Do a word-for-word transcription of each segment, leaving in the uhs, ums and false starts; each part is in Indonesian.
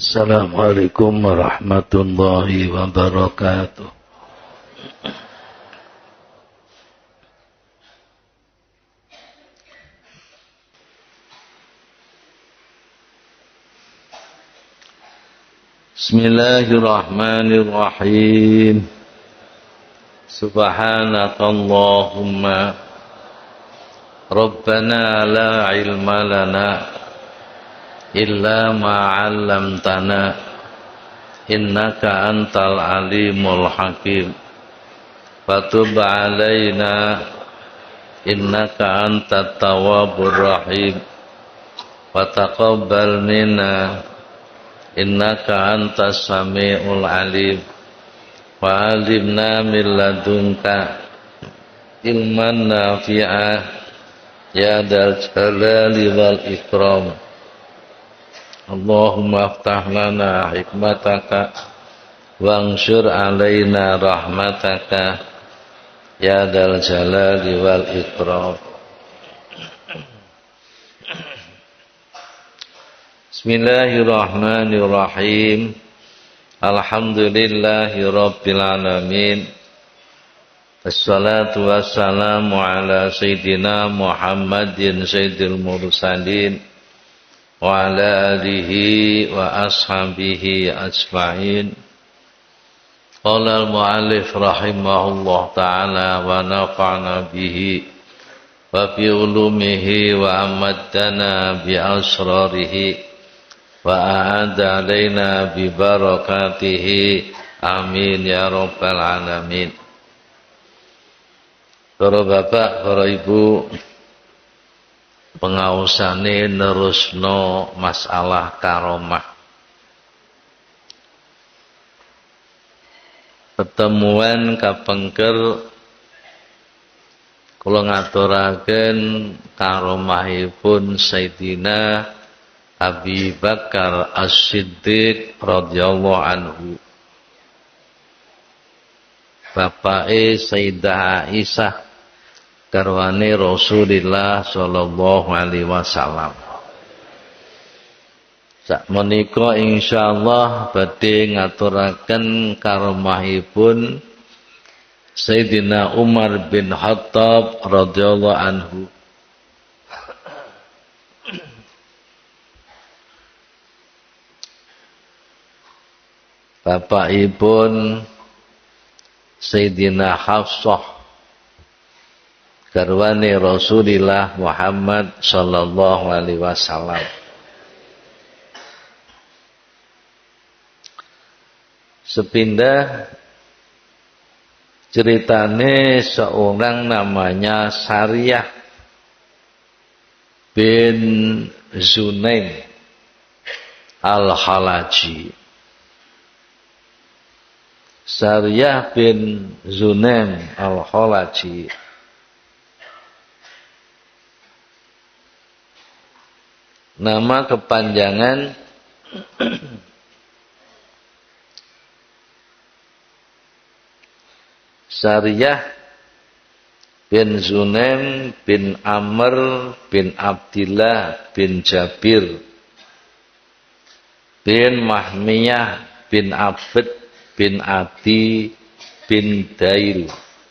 Assalamualaikum warahmatullahi wabarakatuh. Bismillahirrahmanirrahim. Subhanakallahumma Rabbana la ilma lana illa ma 'allamtana innaka antal alimul hakim. Fatub 'alaina innaka antat tawwabur rahim. Wa taqabbal minna innaka antas samiul alim. Wa 'allimna min ladunka ilman nafi'ah ya dzal jalali wal ikram. Allahumma aftah lana hikmataka wangsyur alaina rahmataka ya dzal jalali wal ikram. Bismillahirrahmanirrahim. Alhamdulillahi rabbil alamin. Wassalatu wassalamu ala sayyidina Muhammadin sayyidil mursalin wa ala alihi wa ashabihi ajma'in. Qala al-mu'allif rahimahullah ta'ala wa nafa'na bihi wa bi ulumihi wa amaddana bi asrarihi wa a'adda alaina bi barakatihi amin ya rabbal alamin. Para bapak, para ibu, pengausane nerusno masalah karomah. Pertemuan kapengker kula ngaturaken karomahipun Sayyidina Abi Bakar As-Siddiq radhiyallahu anhu. Bapake Sayyidah Aisyah garwane Rasulullah sallallahu alaihi wasallam. Sakmenika insyaallah badhe ngaturaken karomahipun Sayyidina Umar bin Khattab radhiyallahu anhu. Bapakipun Sayyidina Hafsah garwane Rasulullah Muhammad sallallahu alaihi wasallam. Sepindah ceritane seorang namanya Sariyah bin Zunaim Al-Khalaji. Sariyah bin Zunaim Al-Khalaji nama kepanjangan Sariyah bin Zunaim bin Amr bin Abdillah bin Jabir bin Mahmiyah bin Abd bin Adi bin Dail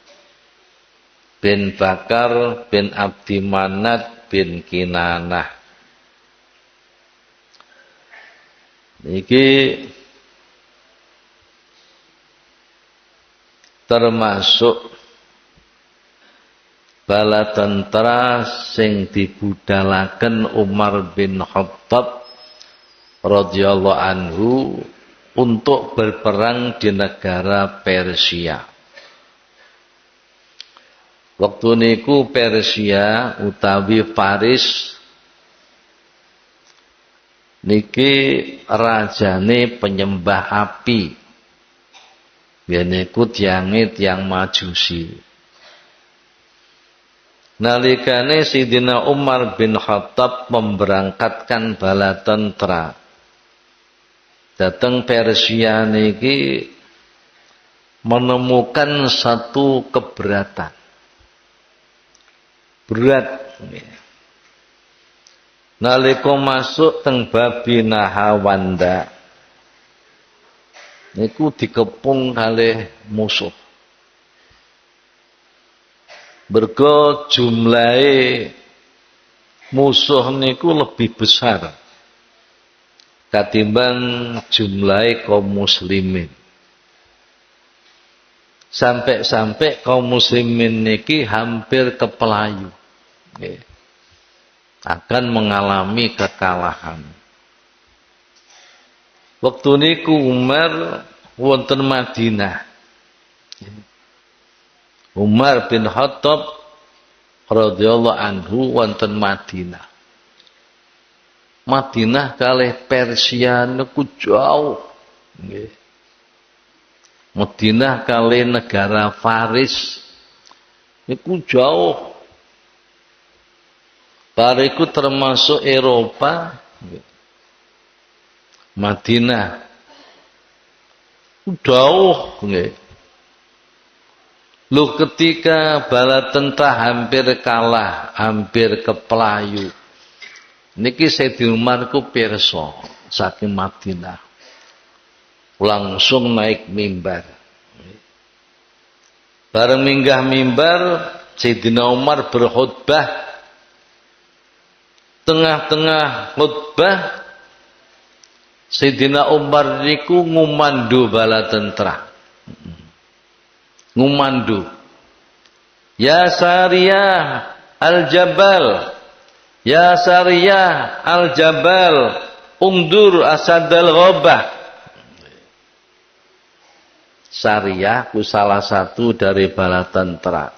bin Bakar bin Abdi Manat bin Kinanah. Niki termasuk bala tentara sing dibudalaken Umar bin Khattab radhiyallahu anhu untuk berperang di negara Persia. Waktu niku Persia utawi Faris niki rajane penyembah api. Yaiku tiange tiang Majusi. Nalikane Sayyidina Umar bin Khattab memberangkatkan bala tentara datang Persia niki menemukan satu keberatan. Berat. Nalika masuk teng Babi Nahawanda niku dikepung kalih musuh. Mergo jumlahe musuh niku lebih besar katimbang jumlahe kaum muslimin. Sampai-sampai kaum muslimin niki hampir kepelayu. Nggih. Akan mengalami kekalahan. Waktu niku Umar wonten Madinah. Umar bin Khattab radhiyallahu anhu wonten Madinah. Madinah kalih Persia niku jauh. Nggih. Madinah kalih negara Faris niku jauh. Bariku termasuk Eropa. Madinah jauh nggih. Lu ketika bala tentara hampir kalah, hampir kepelayu. Niki Sayyidina Umar ku pirsa saking Madinah. Langsung naik mimbar. Bareng minggah mimbar, Sayyidina Umar berkhutbah. Tengah-tengah khutbah, Sayyidina Umar niku ngumandu bala tentara. Ngumandu. Ya Sariyah al-Jabal. Ya Sariyah al-Jabal. Ungdur asadal ghabah. Sariyah ku salah satu dari bala tentara.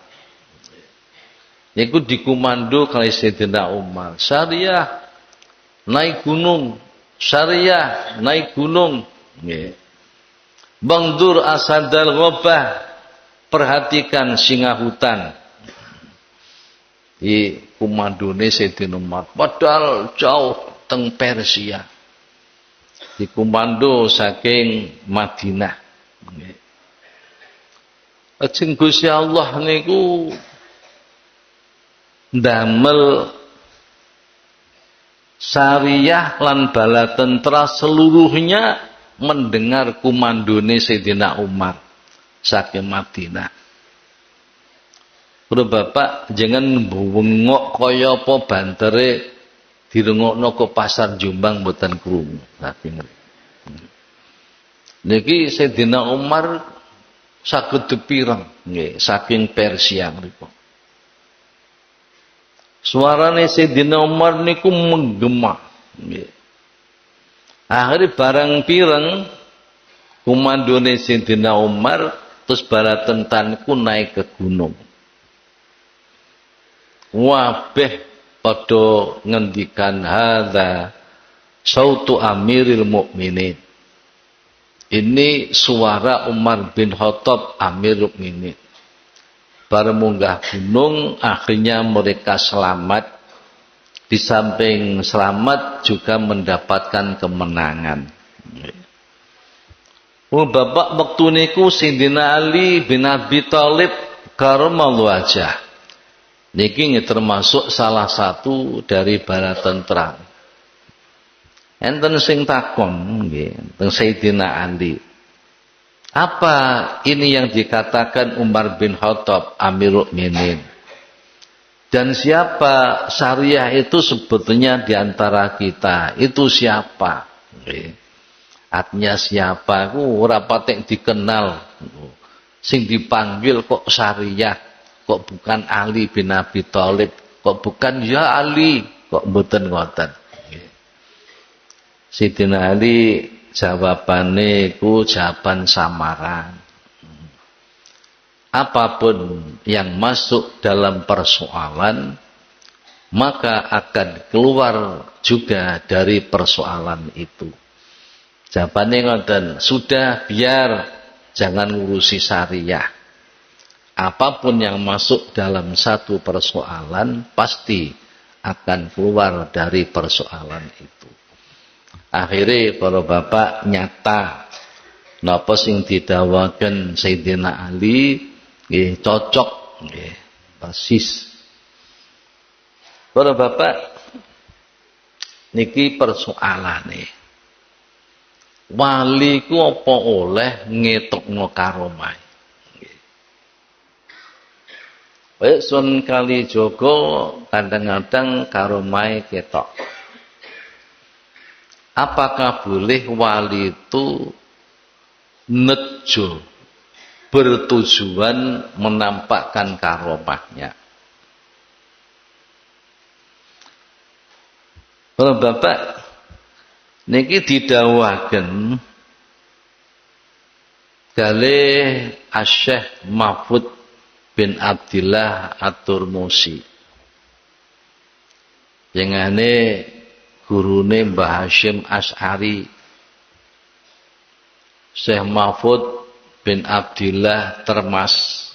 Niku dikomando kali Sayyidina Umar. Sariyah naik gunung. Sariyah naik gunung. Nggih. Bangdur asadal ghabah. Perhatikan singa hutan. Di komandone Sayyidina Umar. Padahal jauh teng Persia. Di komando saking Madinah. Nggih. Ajeng Gusti Allah niku ndamel Sariyah lan bala tentara seluruhnya mendengar komandone Sayyidina Umar saking Madinah. Kulo Bapak jangan bengok kaya apa bantere dirungokno ke pasar Jombang mboten krungu. Saking niki Sayyidina Umar saged dipireng nggih saking Persia mriku. Suarane Sayyidina Umar niku menggema. Akhirnya barang pireng komandone Sayyidina Umar terus bala tentara niku naik ke gunung. Wabeh padha ngendikan hadza sautu Amiril Mukminin. Ini suara Umar bin Khattab Amirul Mukminin. Baru munggah gunung, akhirnya mereka selamat. Di samping selamat juga mendapatkan kemenangan. Oh, Bapak waktu niku Sayyidina Ali bin Abi Thalib karamallahu wajhah. Niki termasuk salah satu dari bala tentara. Enten sing takon nggih, teng Sayyidina Ali. Apa ini yang dikatakan Umar bin Khattab Amirul Mukminin? Dan siapa Sariyah itu sebetulnya di antara kita? Itu siapa? Artinya siapa? Ku ora patek dikenal. Sing dipanggil kok Sariyah, kok bukan Ali bin Abi Thalib, kok bukan ya Ali, kok mboten ngoten. Sayyidina Ali jawabane ku jawaban samaran. Apapun yang masuk dalam persoalan maka akan keluar juga dari persoalan itu. Jawabannya ngoten, sudah biar jangan ngurusi Sariyah. Apapun yang masuk dalam satu persoalan pasti akan keluar dari persoalan itu. Akhirnya para bapak nyata napa sing didhawaken Sayyidina Ali nggih cocok nggih persis. Para bapak niki persoalane wali ku apa oleh ngetokno karomah. Baik Sun Kalijaga kadang-kadang karomah ketok. Apakah boleh wali itu nejo bertujuan menampakkan karomahnya? Para bapak niki didhawuhaken kalih Asy-Syaikh Mahfud bin Abdillah At-Turmusi. Yengane gurune Mbah Hasyim Asy'ari. Syekh Mahfud bin Abdillah Termas.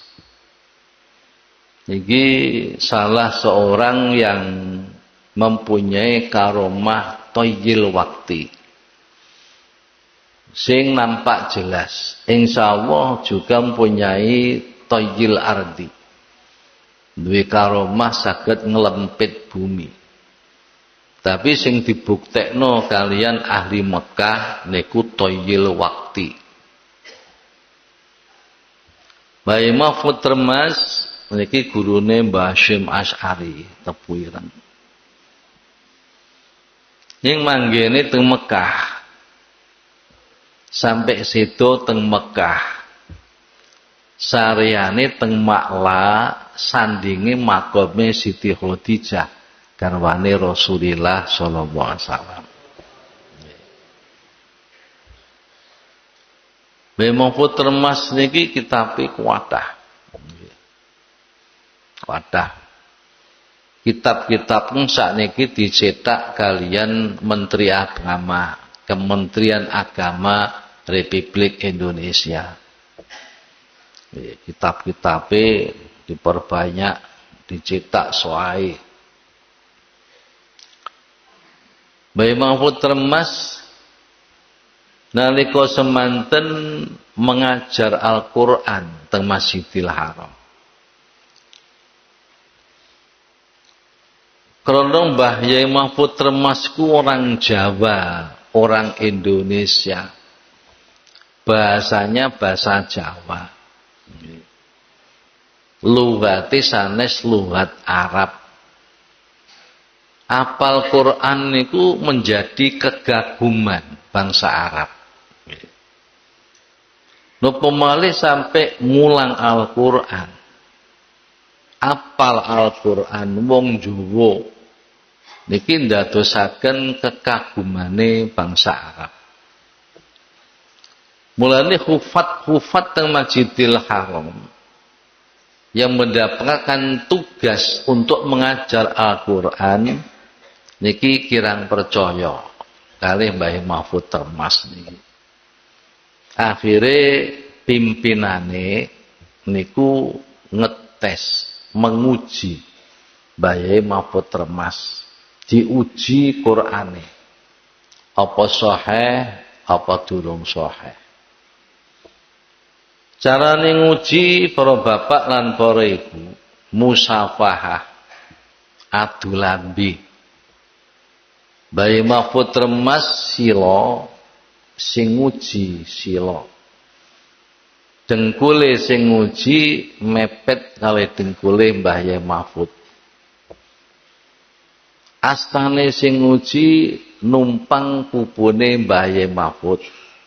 Niki salah seorang yang mempunyai karomah toyil wakti. Sing nampak jelas. Insyaallah juga mempunyai toyil ardi. Duwe karomah saged nglempit bumi. Tapi sing dibuktekno kalian ahli Mekah niku toyil wakti. Bae Mahfud Termas niki gurune Mbah Hasyim Asy'ari Tepuiran. Ning manggene teng Mekah. Sampai situ teng Mekah. Sariyane teng Makla sandinge makome Siti Khadijah garwane Rasulillah sallallahu alaihi wasallam. Memang Putra Mas niki kitabe kuatah. Kuatah. Kitab-kitab sakniki dicetak kalian Menteri Agama, Kementerian Agama Republik Indonesia. Kitab-kitabnya diperbanyak, dicetak soai. Bae Mahfud Termas nalika semanten mengajar Al-Qur'an teng Masjidil Haram. Krana Mbah Yai Mahfud Termas ku orang Jawa, orang Indonesia. Bahasanya bahasa Jawa. Lugati sanes lugat Arab. Apal Quran niku menjadi kegaguman bangsa Arab. Napa malih sampai ngulang Al-Qur'an. Apal Al-Qur'an wong Jawa niki ndadosaken kekagumane bangsa Arab. Mulane hufat-hufat teng Masjidil Haram yang mendapatkan tugas untuk mengajar Al-Qur'an niki kirang percaya kalih Mbah Mahfud Termas niki. Akhire pimpinane niku ngetes, menguji Mbah Mahfud Termas, diuji Qur'ane. Apa sahih, apa durung sahih. Carane nguji para bapak lan para ibu, musafahah, adu lambi. Mbah Mahfud Termas sila sing nguji sila. Dengkule sing nguji mepet kalih dengkule Mbah Yai Mahfud. Astane sing nguji numpang pupune Mbah Yai Mahfud.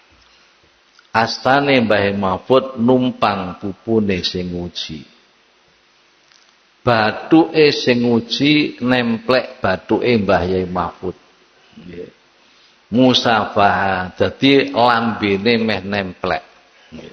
Astane Mbah Mahfud numpang pupune sing nguji. Bathuke sing nguji nemplek bathuke Mbah Yai Mahfud. Nggih. Musafah dadi lambene meh nemplek. Nggih.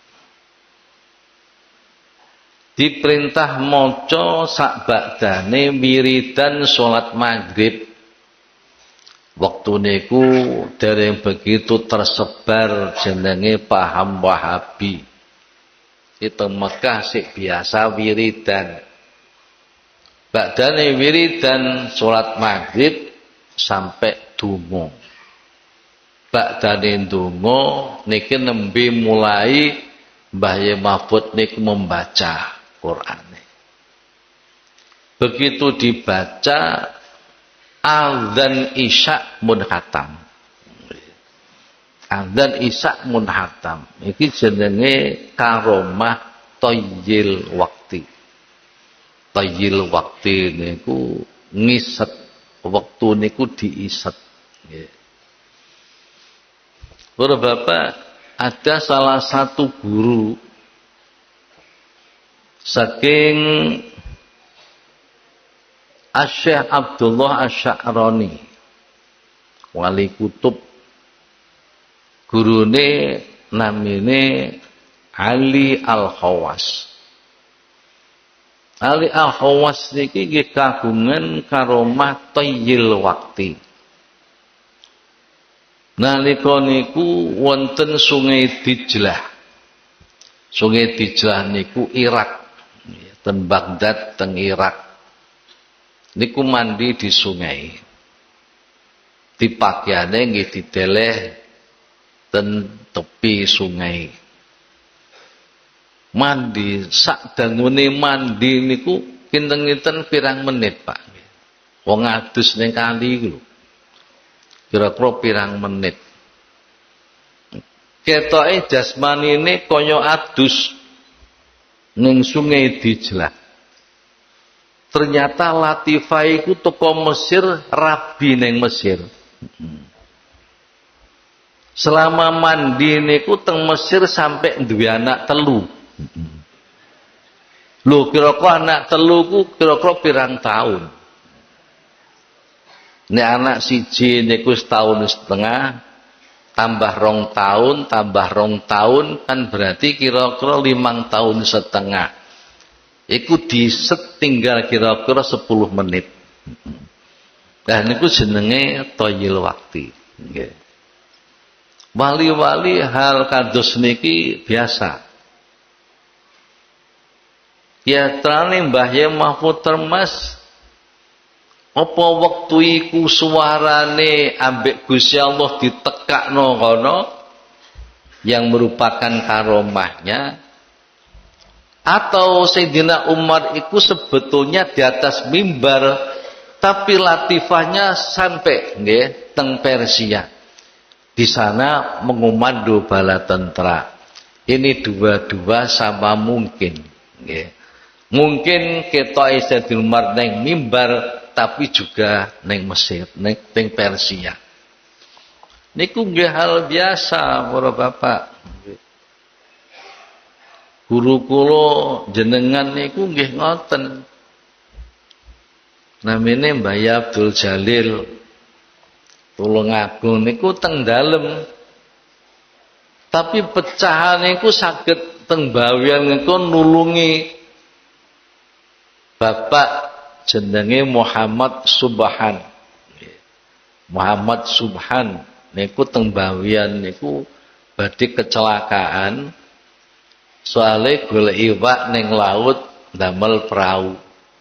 Diperintah maca sak bakdane wiridan salat maghrib. Waktu niku dereng begitu tersebar jenenge paham Wahabi. Itu Mekah sik biasa wiridan. Bakdane wiridan salat maghrib sampai donga. Bakdane donga niki nembe mulai Mbah Yai Mahfud niku membaca Qur'an. Begitu dibaca azan isya mun khatam. adzan isya munhatam. Iki jenenge karomah tayyil wakti. Tayyil wakti niku ngiset waktu niku diiset. Nggih. Para bapak, ada salah satu guru saking Asy-Syaikh Abdullah Asy-Sya'rani, wali kutub, gurune namine Ali Al-Khawas. Ali Al-Khawas niki nggih kagungan karomah tayyil wakti. Nalika niku wonten Sungai Dijlah. Sungai Dijlah niku Irak. Ten Baghdad teng Irak. Niku mandi di sungai. Di pakaiane nggih dideleh ten tepi sungai. Mandi sak dangune mandi niku kinten-kinten pirang menit, Pak. Wong adus ning kali iku lho. Kira-kira pirang menit. Ketoke jasmanine kaya adus ning Sungai Dijlah. Ternyata Latifah iku teko Mesir, rabi ning Mesir. Selama mandi niku teng Mesir sampai duwe anak telu. Lho kira-kira anak telu ku kira-kira pirang tahun. Nek anak siji niku setahun setengah, tambah rong tahun, tambah rong tahun, kan berarti kira-kira limang tahun setengah. Iku diset tinggal kira-kira sepuluh menit. Nah niku jenenge tayyil wakti. Nggih. Wali-wali hal kados niki biasa. Ya trane Mbah Yai Mahfud Termas, apa wektu iku suarane ambek Gusti Allah ditekakno kono yang merupakan karomahnya, atau Sayyidina Umar itu sebetulnya di atas mimbar tapi latifahnya sampai nggih teng Persia. Di sana mengumandul bala tentara. Ini dua-dua sama mungkin, nggih. Mungkin ketoke Sayyidina Umar neng mimbar tapi juga neng Mesir, neng, neng Persia. Niku nggih hal biasa para bapak. Guru kula jenengan niku nggih ngoten. Namine Mbah Abdul Jalil Tulungagung niku teng dalem. Tapi pecahan niku saged teng bawian niku nulungi Bapak jenenge Muhammad Subhan. Muhammad Subhan niku teng bawian niku badhe kecelakaan. Soale golek iwak ning laut damel perahu.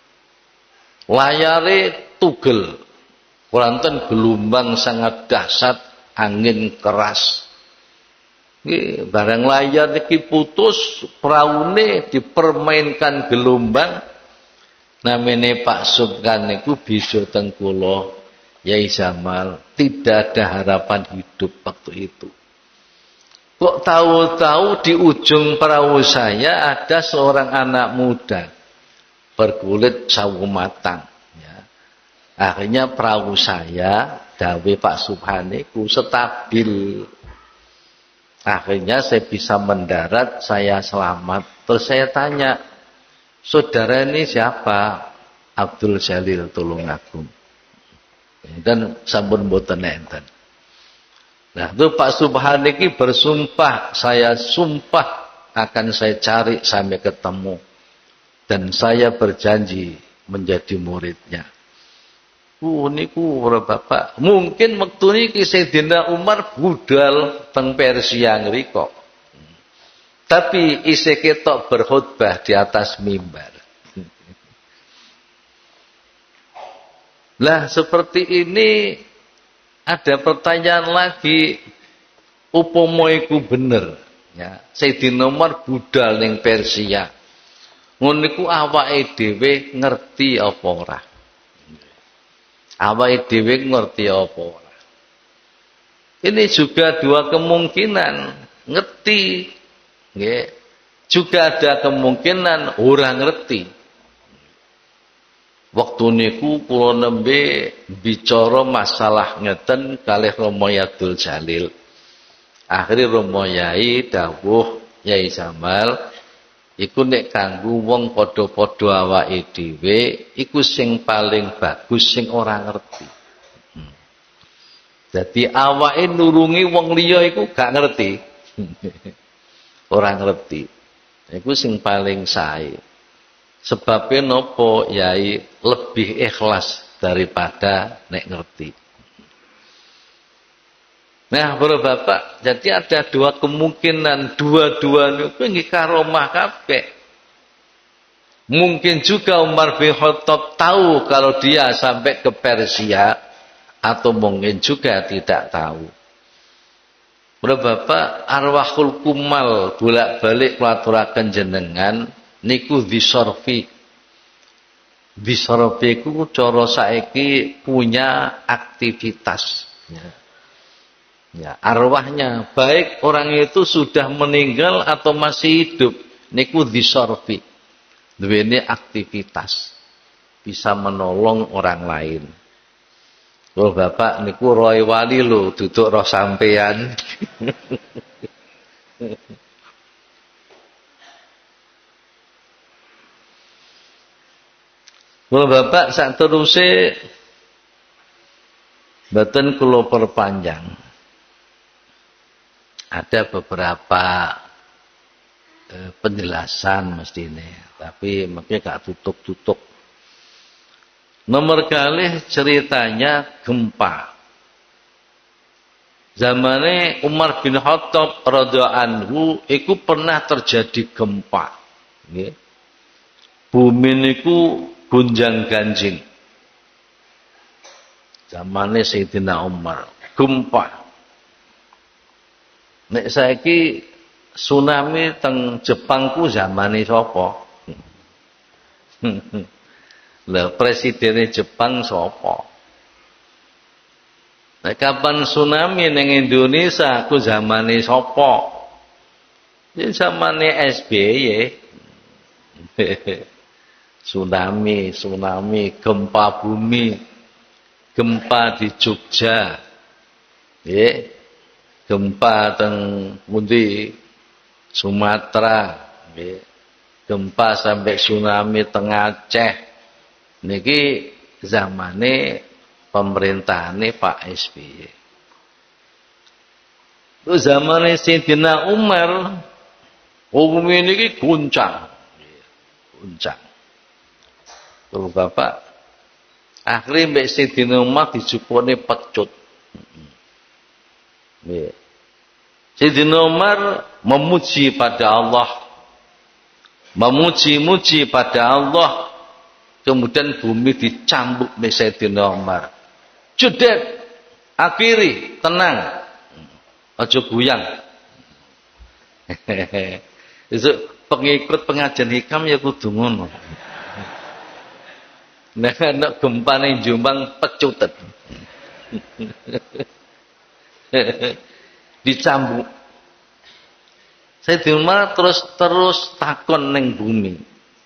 Layare tugel. Wonten gelombang sangat dahsyat, angin keras. Nggih, barang layar niki putus, peraune dipermainkan gelombang. Namine Pak Subhan niku bisa teng kula Yai Jamal, tidak ada harapan hidup waktu itu. Kok tahu-tahu di ujung perahu saya ada seorang anak muda berkulit sawo matang. Ya. Akhirnya perahu saya, dawe Pak Subhan itu stabil. Akhirnya saya bisa mendarat, saya selamat. Terus saya tanya, saudara ini siapa? Abdul Jalil Tulungagung. Dan sampun mboten enten. Nah, itu Pak Subhan ini bersumpah, saya sumpah akan saya cari sampai ketemu. Dan saya berjanji menjadi muridnya. Uh, niku para bapak. Mungkin waktu niki Sayyidina Umar budal teng Persia ngriko. Tapi isih ketok berkhutbah di atas mimbar. Lah seperti ini ada pertanyaan lagi, upama iku bener ya. Sayyidina Umar budal ning Persia. Ngono niku awake dhewe ngerti apa ora? Awake dhewe ngerti apa ora? Ini juga dua kemungkinan, ngerti. Nggih. Juga ada kemungkinan orang ngerti. Waktu niku kula nembe bicara masalah ngeten kalih Rama Yadul Jalil. Akhire Rama Yai dawuh Yai Jamal iku nek kanggo wong padha-padha awake dhewe iku sing paling bagus sing ora ngerti. Hmm. Dadi awake nurungi wong liya iku gak ngerti. Ora ngerti. Iku sing paling sae. Sebabnya nopo Yai lebih ikhlas daripada nek ngerti. Nah, para bapak, jadi ada dua kemungkinan, dua-duanya itu nggih karomah kabeh. Mungkin juga Umar bin Khattab tahu kalau dia sampai ke Persia, atau mungkin juga tidak tahu. Para bapak, arwahul kumal bolak-balik kulaturaken jenengan niku disorfi. Disorfi ku cara saiki punya aktivitas. Ya. Ya, arwahnya baik orang itu sudah meninggal atau masih hidup niku disorfi. Duwene aktivitas. Bisa menolong orang lain. Kalau bapak niku roy wali lho, duduk roh sampean. Kalau bapak sak teruse mboten kula perpanjang. Ada beberapa eh, penjelasan mestine, tapi makanya gak tutup-tutup. Nomor kalih ceritanya gempa. Zamane Umar bin Khattab radhiyallahu anhu iku pernah terjadi gempa. Nggih. Bumi niku gonjang-ganjing. Zamane Sayyidina Umar, gempa. Nek saiki tsunami teng Jepang ku zamane sapa? Lah presiden Jepang sapa? Nek kapan tsunami ning Indonesia ku zamane sapa? Ya zamane S B Y. Tsunami, tsunami, gempa bumi, gempa di Jogja, ya, gempa teng pundi Sumatera, ya, gempa sampai tsunami teng Aceh, niki zamane pemerintahane Pak S B Y. Itu zamane Sayyidina Umar, bumi niki guncang, guncang. Kalau bapak, akhirnya Mbak Sayyidina Umar dijupone pecut. Sayyidina Umar memuji pada Allah, memuji-muji pada Allah, kemudian bumi dicambuk Mbak Sayyidina Umar. Judet, akhiri, tenang, aja guyang. Itu pengikut pengajian hikam ya kudu ngono. Nah, nek gempa ning Jombang pecutet. Dicambuk. Sayyidina Umar terus terus takon ning bumi.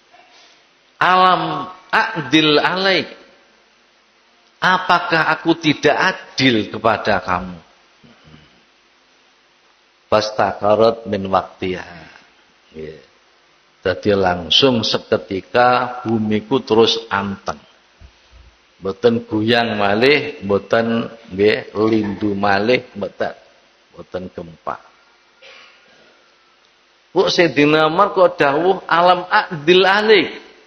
Alam adil alaik. Apakah aku tidak adil kepada kamu? Fastaqarat min waqtiha. Yeah. Jadi langsung seketika bumiku terus anteng. Mboten guyang malih, mboten nggih lindu malih, mboten mboten gempa. Kok Sayyidina Umar kok dawuh alam adil alik.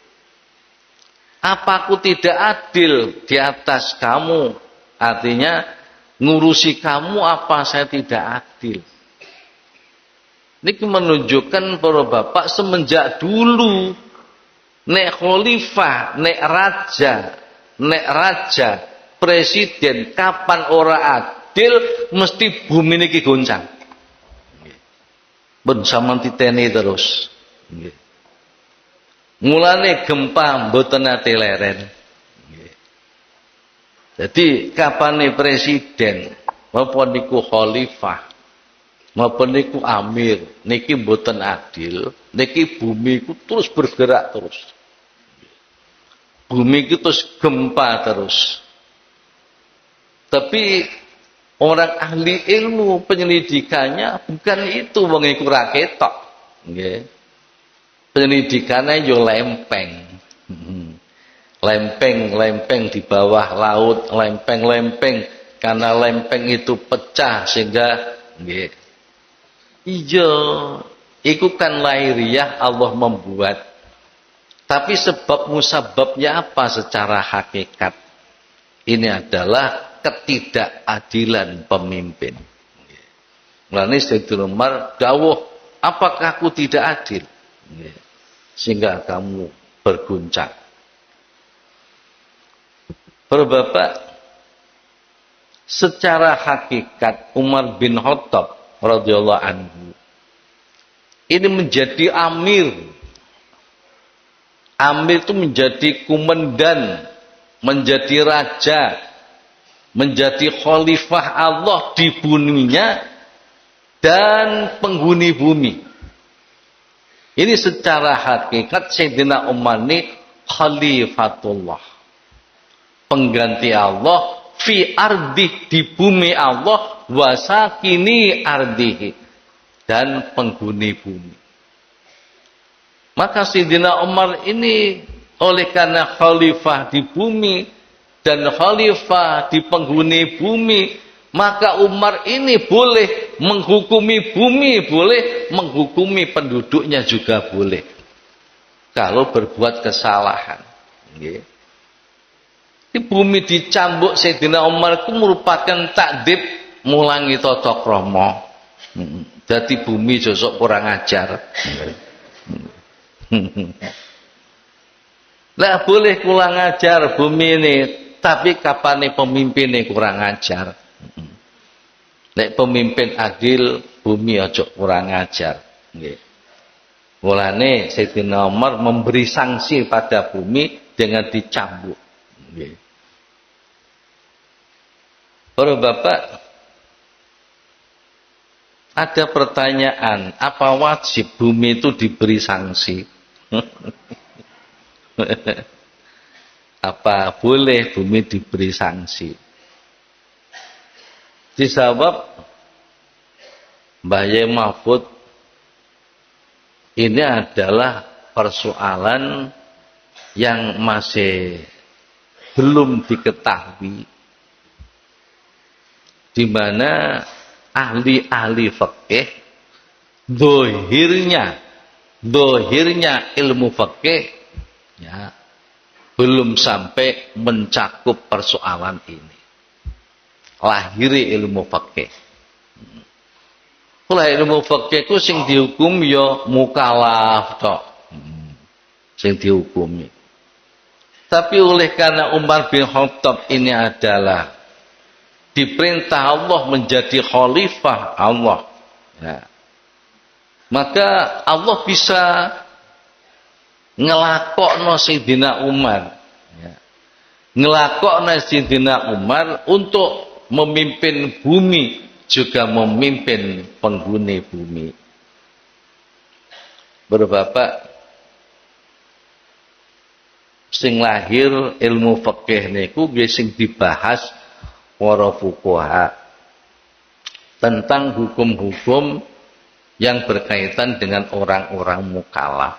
Apa aku tidak adil di atas kamu? Artinya ngurusi kamu apa saya tidak adil? Ini menunjukkan para bapak semenjak dulu nek khalifah, nek raja, nek raja, presiden kapan ora adil mesti bumi niki goncang. Ben sampean titeni terus. Nggih. Mulane gempa mboten ate leren. Nggih. Jadi kapane presiden Napa niku khalifah, napa niku amir, niki mboten adil, niki bumi ku terus bergerak terus. Bumi ku terus gempa terus. Tapi orang ahli ilmu penyelidikannya bukan itu, wong iku ra ketok. Nggih. Penyelidikannya yo lempeng. Lempeng-lempeng di bawah laut, lempeng-lempeng karena lempeng itu pecah sehingga nggih. Iya, iku kan lahiriah Allah membuat. Tapi sebab musababnya apa secara hakikat? Ini adalah ketidakadilan pemimpin. Mulane Sayyidina Umar dawuh, apakah aku tidak adil? Sehingga kamu berguncang. Bapak, secara hakikat Umar bin Khattab radhiyallahu anhu ini menjadi amir. Amir itu menjadi kumandan, menjadi raja, menjadi khalifah Allah di buminya dan penghuni bumi. Ini secara hakikat Sayyidina Umar ini khalifatullah, pengganti Allah fi ardi, di bumi Allah, wasakini ardihi, dan penghuni bumi. Maka Sayyidina Umar ini oleh karena khalifah di bumi dan khalifah di penghuni bumi, maka Umar ini boleh menghukumi bumi, boleh menghukumi penduduknya juga boleh. Kalau berbuat kesalahan. Nggih. Di bumi dicambuk Sayyidina Umar itu merupakan takdib mulangi tata krama. Jadi bumi josok kurang ajar. Lah boleh kurang ajar bumi ini, tapi kapan pemimpinnya kurang ajar? Nek pemimpin adil, bumi ojo kurang ajar. Nggih. Mulane Sayyidina Umar memberi sanksi pada bumi dengan dicambuk. Nggih. Para bapak, ada pertanyaan, apa wajib bumi itu diberi sanksi? Apa boleh bumi diberi sanksi? Dijawab Mbah Yai Mahfud, ini adalah persoalan yang masih belum diketahui, di mana ahli-ahli fikih dohirnya dohirnya ilmu fikih ya belum sampai mencakup persoalan ini. Lahiri ilmu fikih. Kalau ilmu fikih itu sing dihukum ya mukalaf tok. Sing dihukumi. Tapi oleh karena Umar bin Khattab ini adalah diperintah Allah menjadi khalifah Allah, ya, maka Allah bisa ngelakokno Sayyidina Umar, ya, ngelakokno Sayyidina Umar untuk memimpin bumi, juga memimpin penghuni bumi. Bapak, sing lahir ilmu fikih niku nggih sing dibahas para fuqaha tentang hukum-hukum yang berkaitan dengan orang-orang mukallaf.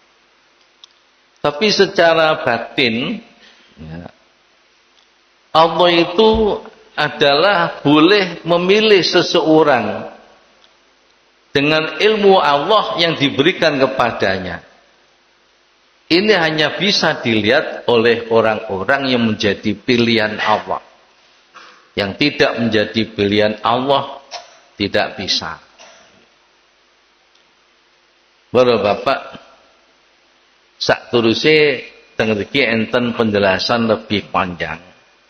Tapi secara batin, ya, Allah itu adalah boleh memilih seseorang dengan ilmu Allah yang diberikan kepadanya. Ini hanya bisa dilihat oleh orang-orang yang menjadi pilihan Allah. Yang tidak menjadi pilihan Allah tidak bisa. Bapak-bapak, sakturuse teng mriki enten penjelasan lebih panjang.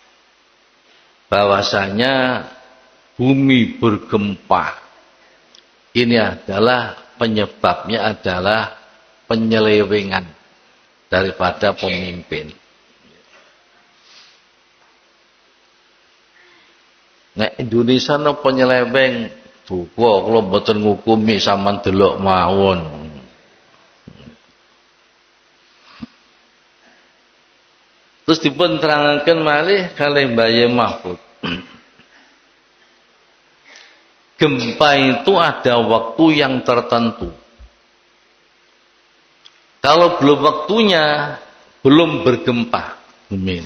Bahwasanya bumi bergempa ini adalah penyebabnya adalah penyelewengan daripada pemimpin. Nek Indonesia napa nyeleweng buka kula mboten ngukumi sampean delok mawon. Terus dipun terangaken malih kalih Mbah Mahfud. Gempa itu ada waktu yang tertentu. Kalau belum waktunya, belum bergempa bumi.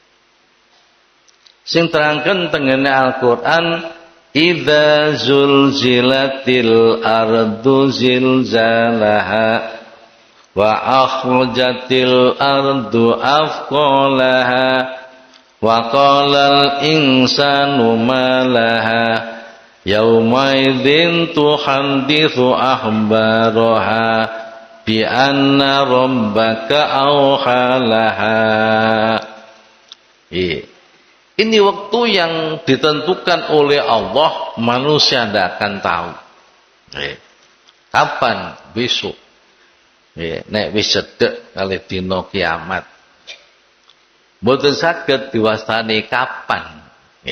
Sing terangkan tengene Al-Qur'an, idza zulzilatil ardu zilzalaha wa akhrajatil ardu afqalaha wa qalal insanu ma laha yauma idzin tuhadditsu akhbaraha bi anna rabbaka awhalaha. Ini waktu yang ditentukan oleh Allah, manusia tidak akan tahu kapan besok. Nek wis cedhek kalih dina kiamat, mboten saged diwastani kapan.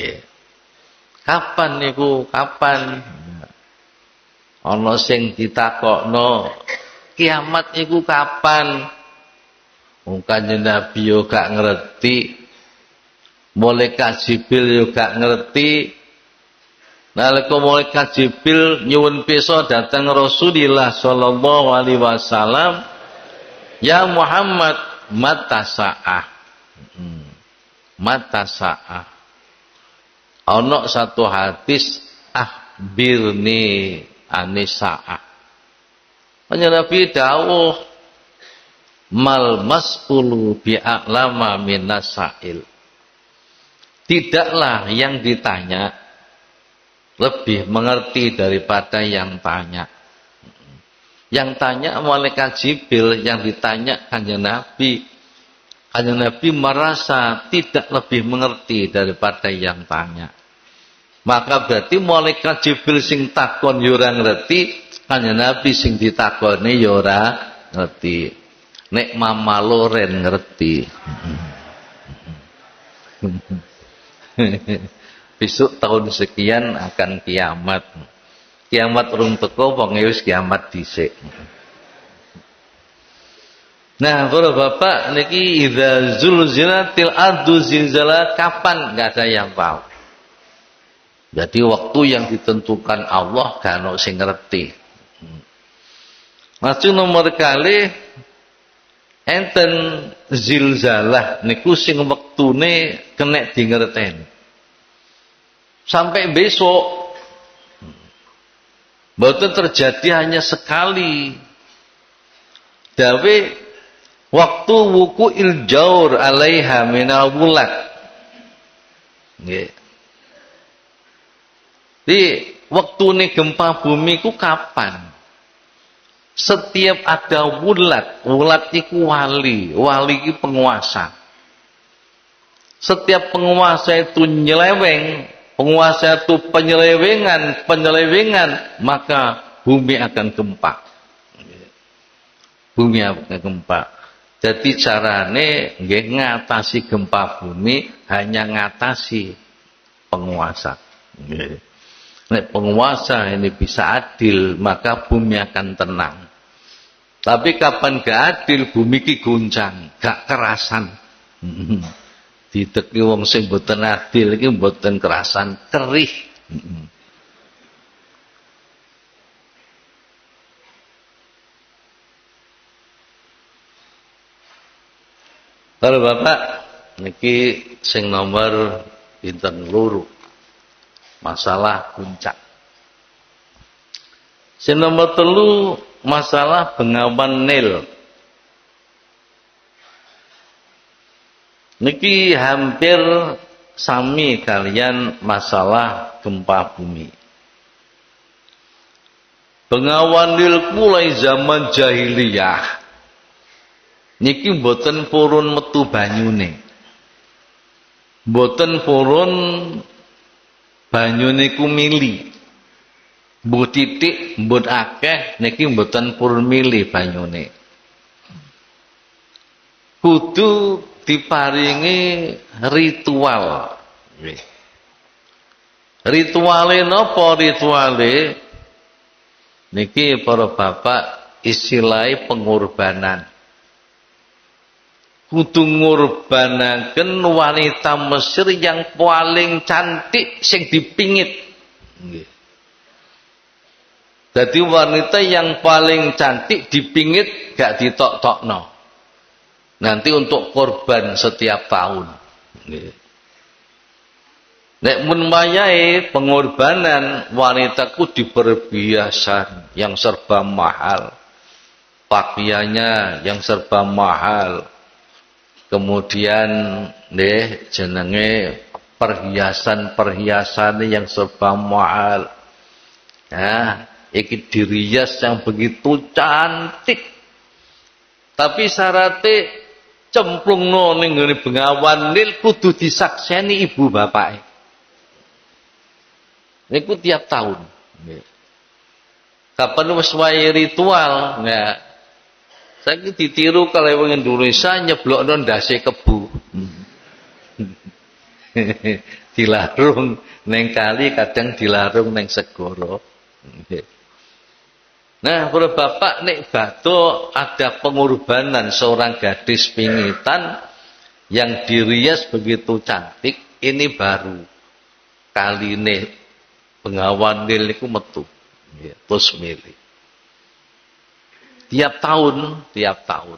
Kapan niku kapan? Ana sing ditakokno kiamat iku kapan? Wong Kanjeng Nabi yo gak ngerti, malaikat Jibril yo gak ngerti. Nalika malaikat Jibril nyuwun pirsa dhateng Rasulullah sallallahu alaihi wasallam, ya Muhammad, mata sa'ah. Hmm. Mata sa'ah. Ana satu hadis, akhbirni anis sa'ah. Hanya Nabi dawuh, mal mas'ulu bi'a'lama minas sa'il. Tidaklah yang ditanya lebih mengerti daripada yang tanya. Yang tanya malaikat Jibril, yang ditanya Kanjeng Nabi. Kanjeng Nabi merasa tidak lebih mengerti daripada yang tanya. Maka berarti malaikat Jibril sing takon yo ora ngerti, Kanjeng Nabi sing ditakoni yo ora ngerti. Nek Mama Loren ngerti. Besok tahun sekian akan kiamat. Kiamat urung teko wong wis kiamat dhisik. Nah, para bapak niki idza zulzilatil ardu zilzala, kapan enggak ada yang tahu. Jadi waktu yang ditentukan Allah gak ono sing ngerti. Lajeng nomor kali enten zilzalah niku sing wektune kenek dingerteni. Sampai besok mboten terjadi hanya sekali. Dawe waktu wuku iljaur alaiha minal wulad. Nggih. Di waktune gempa bumi ku kapan? Setiap ada wulad, wulad iku wali, wali iku penguasa. Setiap penguasa itu nyeleweng, penguasa itu penyelewengan, penyelewengan, maka bumi akan gempa. Bumi akan gempa. Jadi carane nggih ngatasi gempa bumi hanya ngatasi penguasa. Nek penguasa ini bisa adil, maka bumi akan tenang. Tapi kapan gak adil, bumi ki goncang, gak kerasan. Dideki wong sing mboten adil iki mboten kerasan, kerih. Kalau Bapak niki sing nomor pinten loro. Masalah puncak. Sing nomor telu masalah Bengawan Nil. Niki hampir sami kalian masalah gempa bumi. Bengawan Nil mulai zaman jahiliyah niki mboten purun metu banyune. Mboten purun banyune ku mili. Mbok titik, mbok akeh niki mboten purun mili banyune. Kudu diparingi ritual. Rituale napa rituale? Niki para bapak istilahé pengorbanan. Kudu ngorbanaken wanita Mesir yang paling cantik sing dipingit. Nggih. Jadi wanita yang paling cantik dipingit gak ditok-tokno. Nanti untuk korban setiap tahun. Nggih. Nek mun wayahe pengorbanan wanitaku diperbiasan yang serba mahal. Pakaiannya yang serba mahal. Kemudian nggih jenenge perhiasan-perhiasan yang serba mahal. Ya, iki dirias yang begitu cantik. Tapi syaratnya cemplungno ning ngene Bengawan Nil kudu disakseni ibu bapake. Niku tiap tahun. Kapan wis wae ritual, ya. Saiki ditiru kalau wong Indonesia nyeblokno ndase kebu. Dilarung neng kali, kadang dilarung neng segoro. Nah, para bapak nek batu ada pengorbanan seorang gadis pingitan yang dirias begitu cantik, ini baru kali ini Bengawan Nil niku metu, ya, terus milih. Tiap tahun, tiap tahun.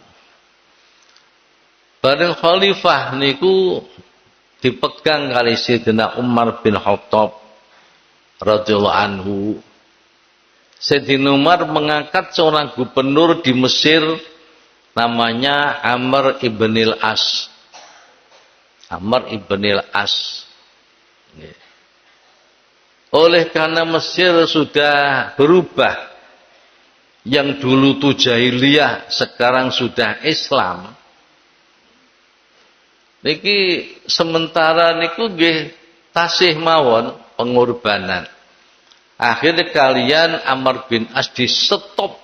Bareng khalifah niku dipegang kali Sayyidina Umar bin Khattab radhiyallahu anhu. Sayyidina Umar mengangkat seorang gubernur di Mesir namanya Amr ibnil As. Amr ibnil As. Oleh karena Mesir sudah berubah, yang dulu tuh jahiliyah sekarang sudah Islam. Niki sementara niku nggih tasih mawon pengorbanan. Akhirnya kalian Amr bin As di stop.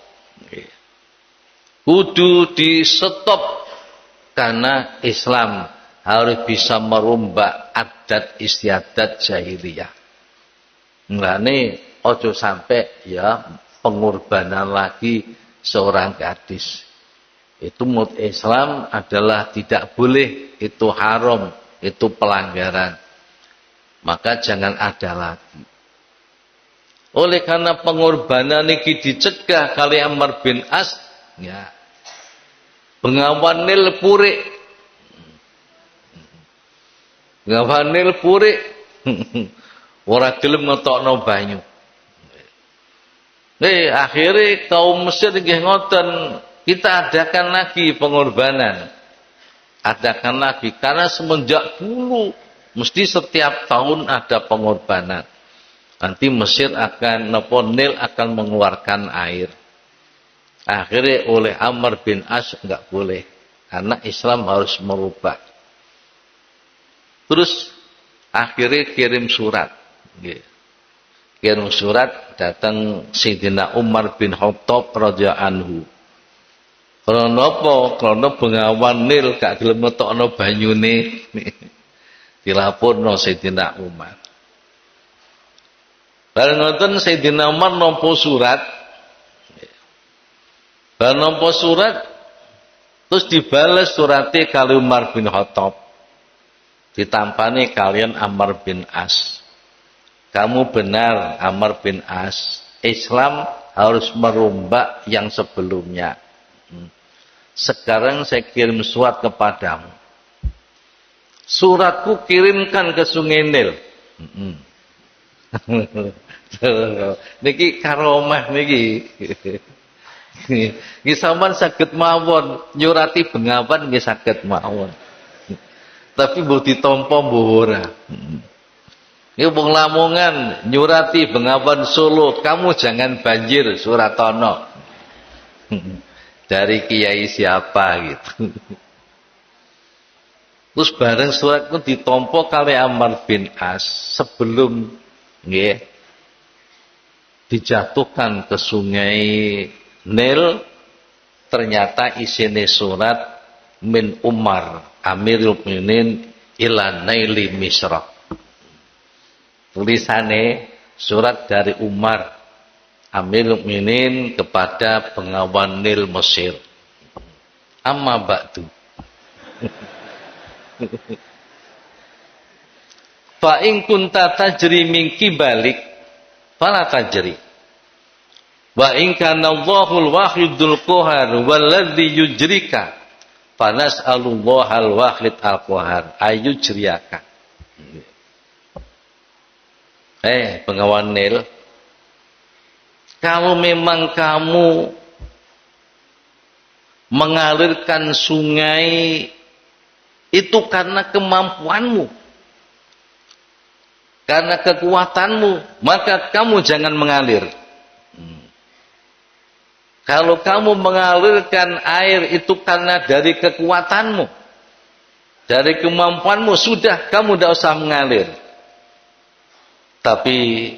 Kudu di stop karena Islam harus bisa merombak adat istiadat jahiliyah. Nggane ojo sampai ya pengorbanan lagi seorang gadis. Itu menurut Islam adalah tidak boleh, itu haram, itu pelanggaran. Maka jangan ada lagi. Oleh karena pengorbanan ini dicegah kali Amr bin As, ya. Bengawan Nil purik. Bengawan Nil purik. Ora gelem ngetokno banyu. Eh, akhirnya kaum Mesir nggih ngoten, kita adakan lagi pengorbanan. Adakan lagi karena semenjak dulu mesti setiap tahun ada pengorbanan. Nanti Mesir akan napa Nil akan mengeluarkan air. Akhirnya oleh Amr bin As enggak boleh karena Islam harus merubah. Terus akhirnya kirim surat. Kirim surat datang Sayyidina Umar bin Khattab radhiyallahu anhu. Karena apa? Karena Bengawan Nil gak gelem metokno banyune. Dilaporno Sayyidina Umar. Bareng ngoten Sayyidina Umar nampa surat. Bareng nampa surat terus dibales surate kali Umar bin Khattab. Ditampani kalian Amr bin As. Kamu benar Amr bin As. Islam harus merombak yang sebelumnya. Sekarang saya kirim surat kepadamu. Suratku kirimkan ke Sungai Nil. Niki karomah niki. Niki sampean saged mawon nyurati Bengawan nggih saged mawon. Tapi mbuh ditampa mbuh ora. Ini wong Lamongan nyurati Bengawan Solo, kamu jangan banjir Suratono. Dari kiai siapa gitu. Terus bareng surat itu ditompo kali Amr bin As sebelum nggih dijatuhkan ke Sungai Nil, ternyata isine surat min Umar Amirul Mukminin ila Naili Misra. Tulisane surat dari Umar Amirul Mukminin kepada pengawanil Mesir. Amma ba'du. Fa in kunta tajri min kibalik fala tajri. Wa in kana Allahul wahidul qahar walladzi yujrika fanas'alullahal wahid al-qahar ayujriyaka. Eh, pengawan Nil, kalau memang kamu mengalirkan sungai itu karena kemampuanmu, karena kekuatanmu, maka kamu jangan mengalir. Hmm. Kalau kamu mengalirkan air itu karena dari kekuatanmu, dari kemampuanmu, sudah kamu tidak usah mengalir. Tapi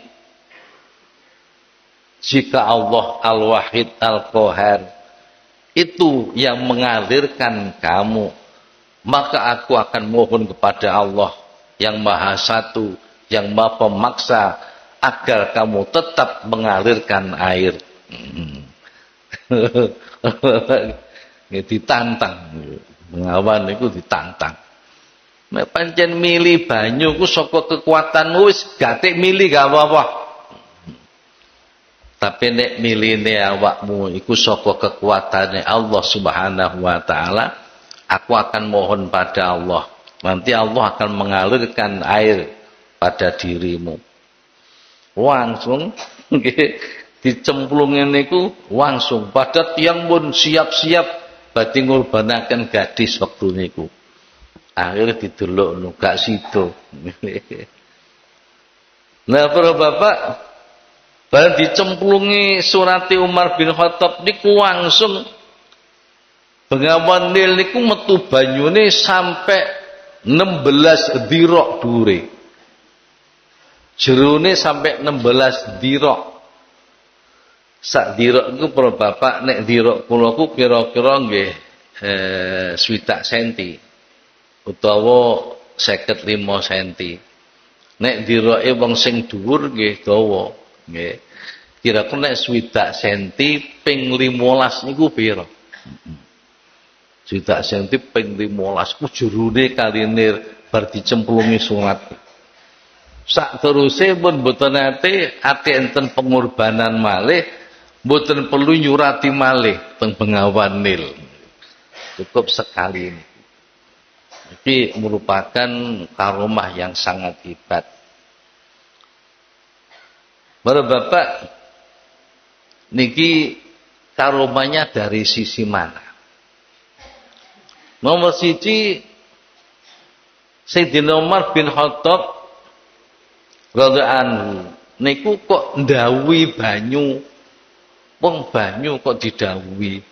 jika Allah Al-Wahid Al-Qahar itu yang mengalirkan kamu, maka aku akan mohon kepada Allah yang Maha Satu, yang Maha Pemaksa, agar kamu tetap mengalirkan air. Ditantang, pengawan itu ditantang. Nek pancen milih banyu ku saka kekuatanmu wis gatik milih gak apa-apa. Tapi nek miline awakmu iku saka kekuatane Allah Subhanahu wa taala, aku akan mohon pada Allah. Nanti Allah akan mengalirkan air pada dirimu. Langsung dicemplungin niku langsung pada tiang pun siap-siap badhe ngurbanaken gadis wektu niku. Akhirnya didelok gak sido. Nah, para bapak, bareng dicemplungi surati Umar bin Khattab niku langsung Bengawan Nil niku metu banyune sampai enam belas dirok dhuwure. Jerone sampai enam belas dirok. Sak dirok iku para bapak nek dirok kula ku kira-kira nggih eh swidak senti. Utawa seket lima senti. Nek diroke wong sing dhuwur nggih dawa, nggih. Kira-kira nek swidak senti ping limolas niku pira? Swidak senti ping limolas ku jerone kalinir bar dicemplungi surat. Sak teruse pun mboten nate ate enten pengorbanan malih, mboten perlu nyurati malih teng Bengawan Nil. Cukup sekali ini. Ini merupakan karomah yang sangat hebat. Para bapak, niki karomahnya dari sisi mana? Nomor siji, Sayyidina Umar bin Khattab radhiyallahu anhu niku kok ndhawuhi banyu, wong banyu kok didhawuhi.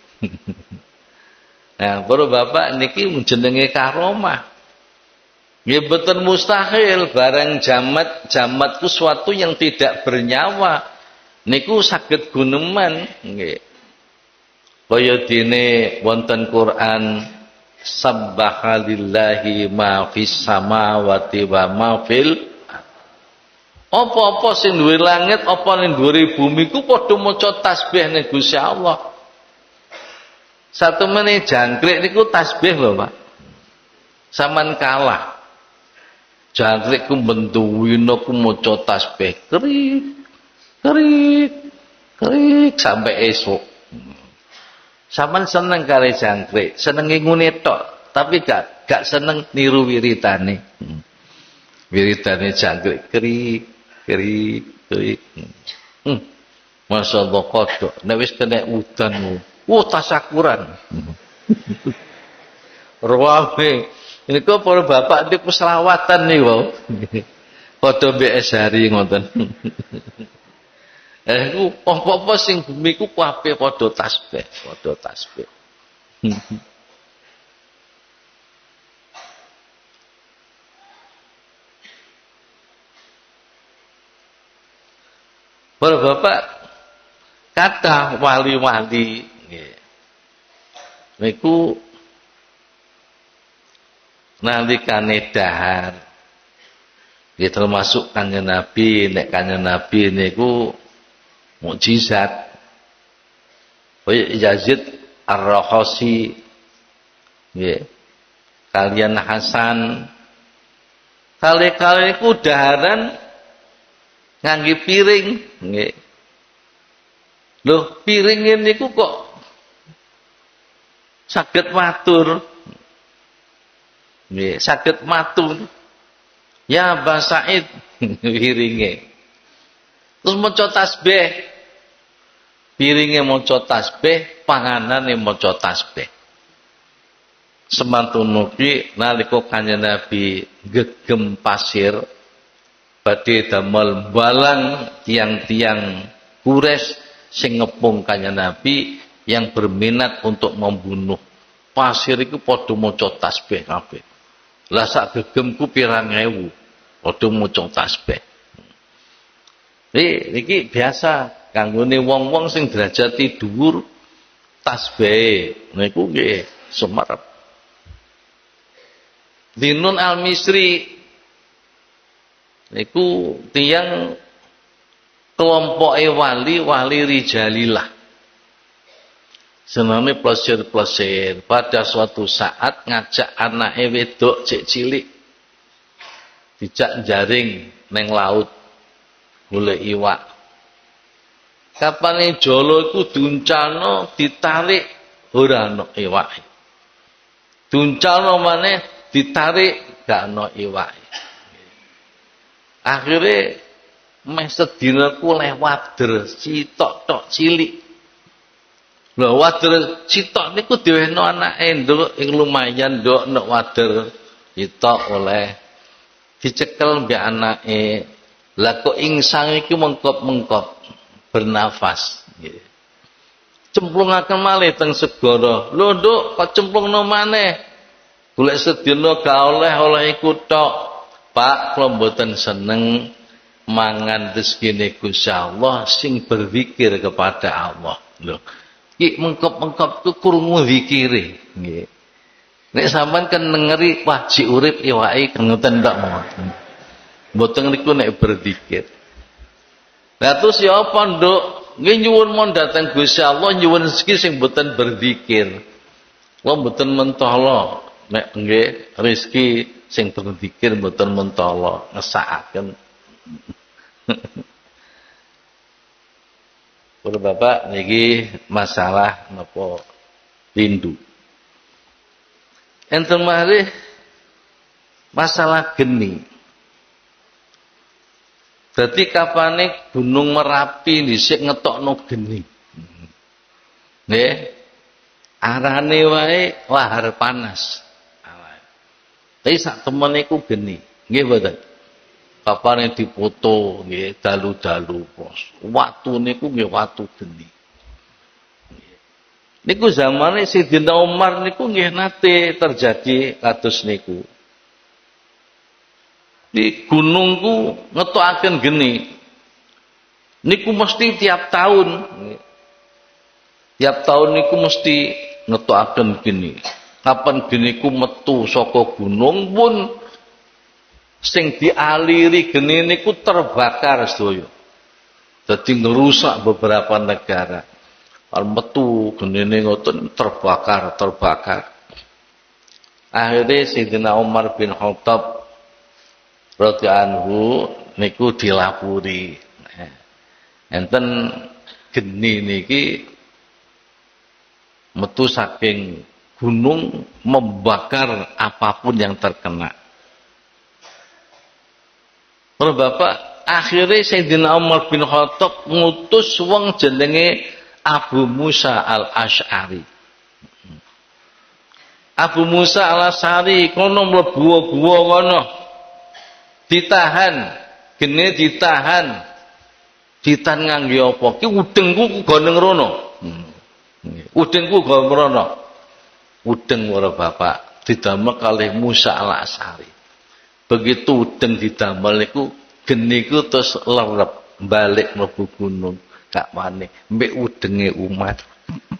Nah, para bapak niki jenenge karomah. Nggih boten mustahil barang jamat, jamat ku suatu yang tidak bernyawa niku saged guneman nggih. Kaya dene wonten Quran sabbaha lillahi ma fis samawati wa ma fil apa-apa sing duwe langit apa ning dhuwure bumi ku padha maca tasbih ning Gusti Allah. Satu menit jangkrik niku tasbih lho, Pak. Saman kalah. Jangkrik ku bentuwina ku maca tasbih krik krik krik sampai esok. Saman seneng kare jangkrik, senenge ngune tok, tapi gak gak seneng niru wiritane. Wiritane jangkrik krik krik krik. Hmm. Masyaallah kodok nek wis kena udan. Wah, tasyakuran. Ruwame. Ini kok para bapak niku selawatan nih, wow. Padha mbek hari ngoten. Eh ku apa-apa sing bumi ku kabeh padha tasbih, padha tasbih. Para bapak kata wali-wali niku nalikane dahar Ya termasuk kanjeng Nabi, nek kanjeng Nabi niku mukjizat. Kaya Yazid Ar-Rahasi nggih. Kalian Hasan kali-kali niku daharan ngangge piring nggih. Lho, piring niku kok saged matur. Nggih, saged matur. Ya Mbah Said piringe. Terus maca tasbih. Piringe maca tasbih, panganane maca tasbih. Semantun ki nalika kanjeng Nabi gegem pasir badhe damel balang tiang-tiang Quraisy sing ngepung kanjeng Nabi yang berminat untuk membunuh. Pasir iku padha maca tasbih kabeh. Lah sak gegemku pirang ewu padha maca tasbih. Iki iki biasa kanggone wong-wong sing derajate dhuwur tasbih niku nggih sumerep. Dinun Al-Misri niku tiyang kelompoke wali wali rijalillah. Sename plesir-plesir, pada suatu saat ngajak anake wedok cek cilik dijak jaring neng laut golek iwak. Kapane jala iku diuncalno ditarik ora ana iwake. Diuncalno maneh ditarik gak ana iwake. Akhire meh sedina ku lewat der sitok tok cilik. Lha wader sitok niku diwehno anake nduk ing lumayan nduk nek wader sitok oleh dicekel mbek anake. Lah kok insang iki mengkop-mengkop bernafas nggih. Cemplungaken malih teng segara. Lho nduk kok cemplungno maneh? Golek sedina gak oleh oleh iku tok. Pak kula mboten seneng mangan rezekine Gusti Allah sing berzikir kepada Allah. Lho iki mengkop-mengkop ku krungu zikire nggih. Nek sampean kan ngeri wajib urip iwake ngoten tok mboten. Mboten niku nek berzikir. Lah terus ya apa nduk? Nggih nyuwun mon dhateng Gusti Allah nyuwun rezeki sing mboten berzikir. Kula mboten mentala nek nggih rezeki sing berzikir mboten mentala ngesakaken. Para bapak niki masalah napa rindu. Enten malih masalah geni. Dadi kapane Gunung Merapi dhisik ngetokno geni. Nggih. Arane wae lahar panas. Tapi sak temene iku geni. Nggih mboten. Kapane dipoto nggih dalu-dalu pos. Watu niku nggih watu geni. Niku zamane Sayyidina Umar niku nggih nate terjadi kados niku. Di gunungku ngetokaken geni. Niku mesti tiap tahun. Tiap tahun niku mesti ngetokaken geni. Kapan geni ku metu saka gunung pun sing dialiri geni niku terbakar sedaya. Dadi ngerusak beberapa negara. Al metu genine ngoten terbakar, terbakar. Akhirnya Sayyidina Umar bin Khattab radhiyallahu anhu niku dilapuri. Enten geni niki metu saking gunung membakar apapun yang terkena. Para bapak, akhirnya Sayyidina Umar bin Khattab ngutus wong jenenge Abu Musa al-Asy'ari. Abu Musa al-Asy'ari kono mlebu guwa kono. Ditahan, gene ditahan. Ditahan ngangge apa? Ki udengku gone ngrono. Udengku gone ngrono. Udeng para bapak didamel kalih Musa al-Asy'ari. Begitu udeng didamel niku geni ku terus lerep balik mlebu gunung. Gak wani mbek udenge umat.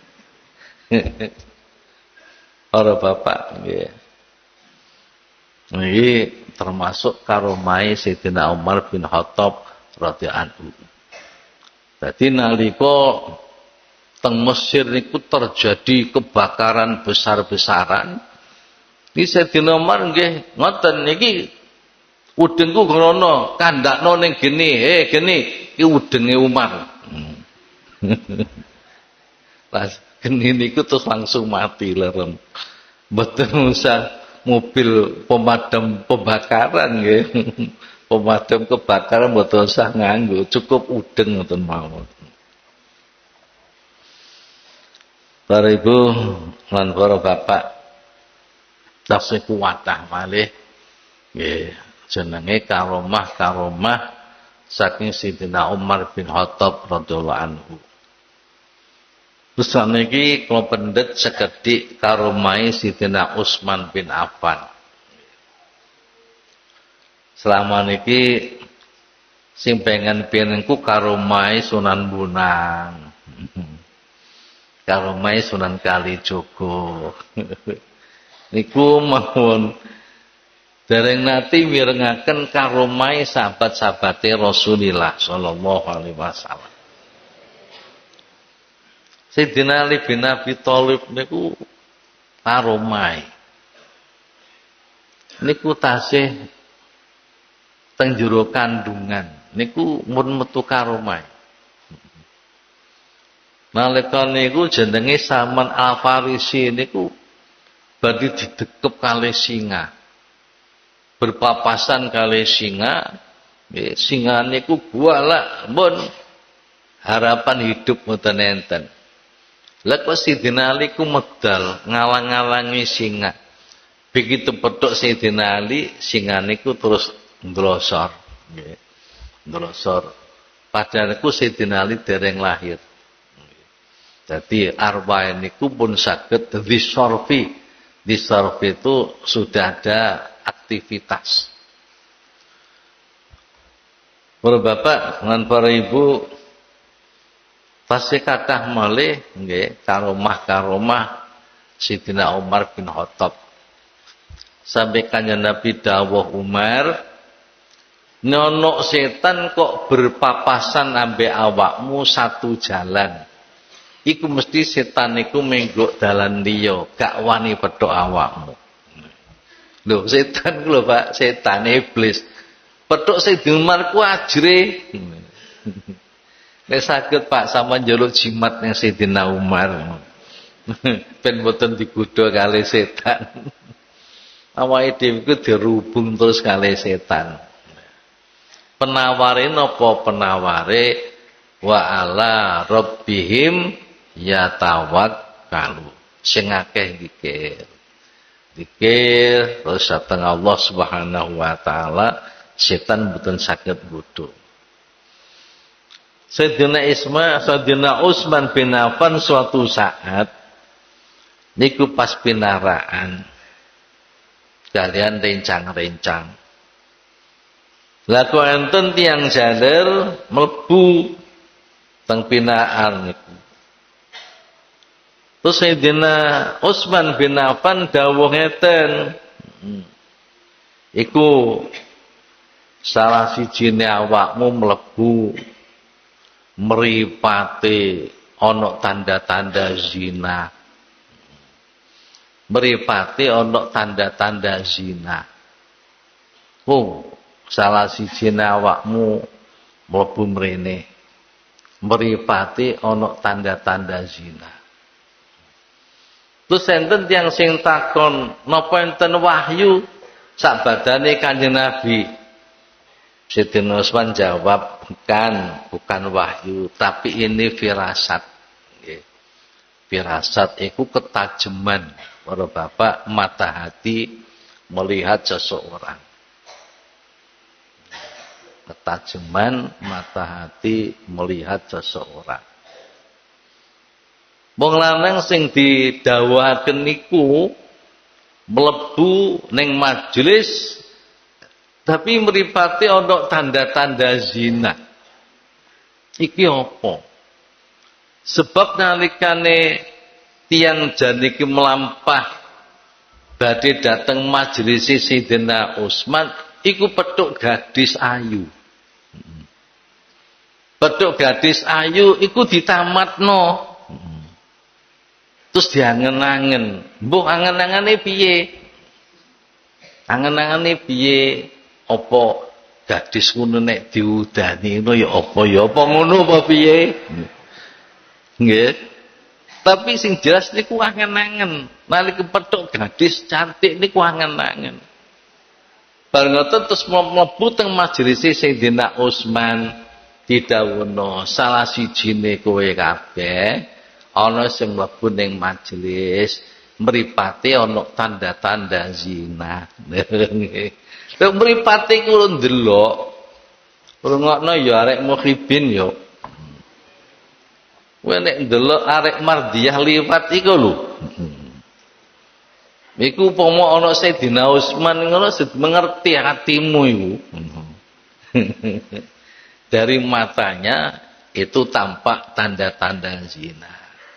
Para bapak nggih. Ini termasuk karomai Sayyidina Umar bin Khattab radhiyallahu anhu. Jadi nalika teng Mesir niku terjadi kebakaran besar-besaran. Iki Sayyidina Umar nggih ngoten niki udengku krono kandakno ning gene, eh gene iki udenge Umar. Pas gene niku terus langsung mati lerem. Mboten usah mobil pemadam pembakaran nggih. Pemadam kebakaran mboten usah nganggo, cukup udeng ngoten mawon. Para ibu lan para bapak tasih kuwatah malih nggih jenenge karomah-karomah saking Sayyidina Umar bin Khattab radhiyallahu anhu. Terus saniki kula pendet sekedhik karomai Sayyidina Utsman bin Affan. Selama niki sing pengen pengenku karomai Sunan Bonang. Karomai Sunan Kalijogo. Niku mawon dereng nate mirengaken karomai sahabat-sahabate Rasulullah sallallahu alaihi wasallam. Sayyidina Ali bin Abi Thalib niku karomai. Niku tasih teng jero kandungan niku mun metu karomai. Nalika niku jenenge Salman Al-Farisi niku badhe didekep kalih singa. Berpapasan kalih singa, nggih singa niku gualak mun harapan hidup mboten enten. Lah kok Sayyidina Ali ku medal ngalang-alangi singa. Begitu petuk Sayyidina Ali, singa niku terus ndrosor, nggih. Ndrosor. Padahal niku Sayyidina Ali dereng lahir. Jadi arwah niku pun saged disorfi. Disorfi itu sudah ada aktivitas. Para bapak lan para ibu tasih kathah malih nggih karomah-karomah Sayyidina Umar bin Khattab. Sampai kanjeng Nabi dawuh Umar, nyono setan kok berpapasan ambek awakmu satu jalan. Iku mesti setan iku menggok dalan liya, gak wani petuk awakmu. Lho, setan lho Pak, setan iblis. Petuk Sayyidina Umar ku ajre. Nek saged Pak sama njaluk jimat ning Sayyidina Umar. Ben mboten digodha kalih setan. Awake dhewe iku dirubung terus kalih setan. Penaware napa penaware wa ala rabbihim yatawakkalu. Sing akeh zikir. Zikir terus datang Allah Subhanahu wa taala, setan mboten saged bodho. Sayyidina Isma, Sayyidina Utsman bin Affan suatu saat niku pas pinaraan kalian rencang-rencang. Lah kok enten tiyang jaler mlebu teng pinaan niku. Terus Sayyidina Utsman bin Affan dawuh ngeten. Iku salah sijine awakmu mlebu mripate ana tanda-tanda zina. Mripate ana tanda-tanda zina. Oh, salah sijine awakmu mlebu mrene. Mripate ana tanda-tanda zina. Terus enten tiyang sing takon, napa enten wahyu sak badane Kanjeng Nabi? Sayyidina Utsman jawab, bukan, bukan wahyu, tapi ini firasat. Firasat itu ketajaman para bapak mata hati melihat seseorang. Ketajaman mata hati melihat seseorang. Wong lanang sing didhawuhaken niku mlebu ning majelis tapi mripate ana tanda-tanda zina. Iki apa? Sebab nalikane tiyang jan iki melampah badhe dateng majelis Sayyidina Utsman iku petuk gadis ayu. Petuk gadis ayu iku ditamatno. Terus diangen-angen. Mbok angen-angene piye? Angen-angene piye? Apa gadis ngono nek diudani ngono ya apa ya apa ngono apa piye? Nggih. Tapi sing jelas niku angen-angen. Nalika petuk gadis cantik niku angen-angen. Bar ngoten terus mlebu teng majelis Sayyidina Utsman didhawuhna salah sijine kowe kabeh ana sing mlebu ning majelis mripate ana tanda-tanda zina. Lha mripate kulo ndelok rungokno ya arek muhibin ya. Kowe nek ndelok arek mardiyah liwat iku lho. Iku umpama ana Sayyidina Utsman ngono mengerti hatimu iku. Dari matanya itu tampak tanda-tanda zina.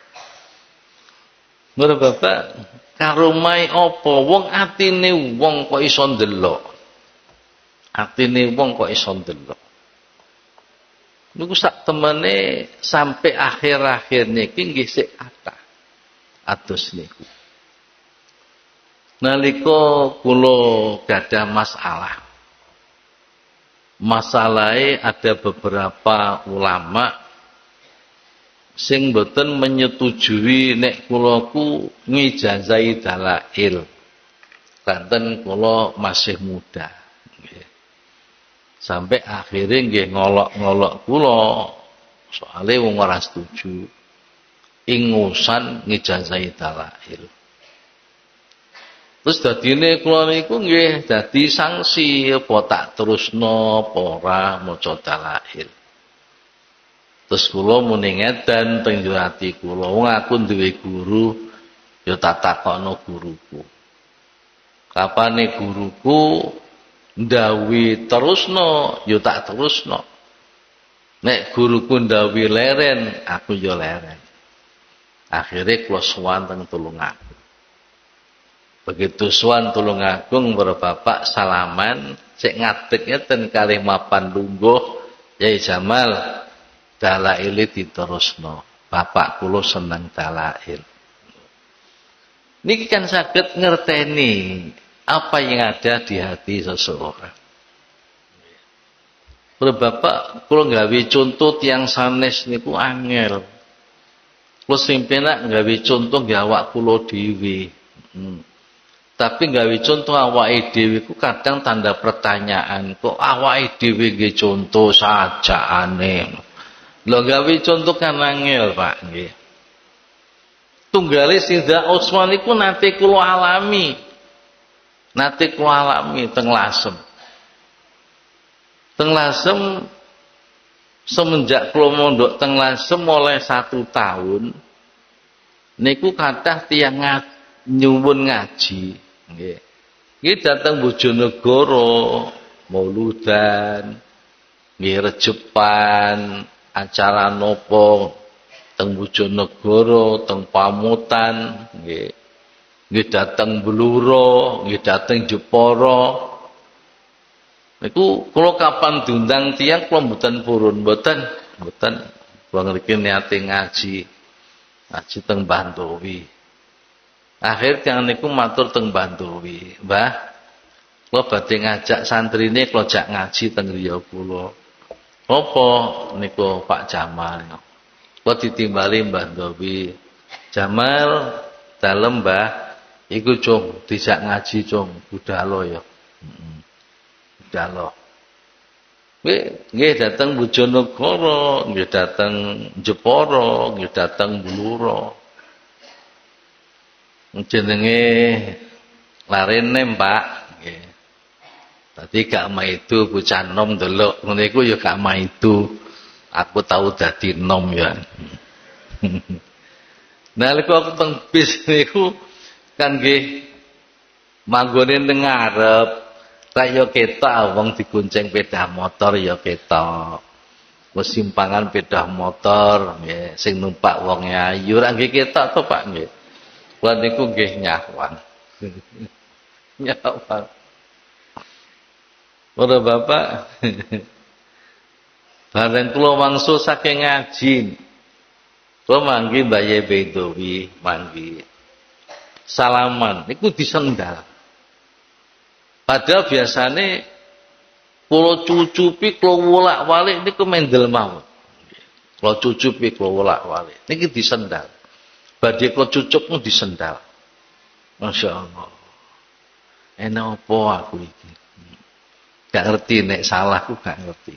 Mula Bapak, karomai apa wong atine wong kok iso ndelok. Atine wong kok iso ndelok. Niku sak temene sampai akhir-akhir niki nggih sik kathah. Atus niku. Nalika kula gadah masalah. Masalahnya ada beberapa ulama sing boten menyetujui nek kula ku ngijazahi dalail. Kanten kula masih muda. Nggih. Sampai akhirnya nggih ngolok-ngolok kula soalnya wong ora setuju ingusan ngijazahi dalail. Terus dadine kula niku nggih dadi sanksi apa tak terusno apa ora maca dalail. Terus kula muni ngeten teng ati kula, wong aku duwe guru ya tak takokno guruku. Kapane guruku ndawi terusno ya tak terusno. Nek guruku ndawi leren, aku ya leren. Akhire kula sowan teng Tulungagung. Begitu sowan Tulungagung para bapak salaman sik ngadeg ngeten kalih mapan lungguh Yai Jamal dalail diterusno. Bapak kula seneng dalail. Niki kan saged ngerteni apa yang ada di hati seseorang. Para bapak kula gawe contoh tiyang sanes niku angel. Kula sing penak gawe contoh nggih awak kula dhewe. Hmm. Tapi gawe contoh awake dhewe ku kadang tanda pertanyaan, kok awake dhewe nggih contoh sajaane. Lho gawe contoh kan angel, Pak, nggih. Tunggale Sayyidina Utsman iku nate kula alami. Nate kula alami teng Lasem. Teng Lasem semenjak kula mondok teng Lasem oleh satu tahun niku kathah tiyang nyuwun ngaji. Nggih. Nggih dateng Bojonegoro, mauludan, nggih rejepan, acara nopo teng Bojonegoro, teng Pamutan, nggih. Nggih dateng Bluro, nggih dateng Jepara. Niku kula kapan diundang tiyang kula mboten purun, mboten, mboten. Kula ngriki niate ngaji. Ngaji teng Bantowi. Akhir tiyang niku matur teng Bantowi, Mbah, kula badhe ngajak santrine kula jak ngaji teng griya kula. Apa niku Pak Jamal? Kula ditimbali Mbah Bantowi. Jamal dalem Mbah, iku cung dijak ngaji cung budhalo ya. Heeh. Budhalo. Nggih, nggih dateng Bojonegoro, nggih dateng Jepara, nggih dateng Bluro. Jenenge larene Pak nggih. Dadi gak maidu bocah nom ndelok ngene iku ya gak maidu. Aku tahu dadi nom ya. Nalika aku teng bis niku kan nggih manggone ning ngarep, tak yo ketok wong digunceng sepeda motor ya ketok. Wis simpangan sepeda motor nggih sing numpak wong ayu ra nggih ketok to Pak nggih. Kula niku nggih nyawang. Nyawang. Para bapak, bareng kula wangsul saking ngaji. Kula manggi Mbah Bedowi, manggi. Salaman niku disendal. Padahal biasane kula cucupi kula wolak-walik niku mendel mawon. Kula cucupi kula wolak-walik niki disendal. Badhe kula cucupmu disendal. Masya Allah. Enak apa aku iki? Gak ngerti nek salah aku gak ngerti.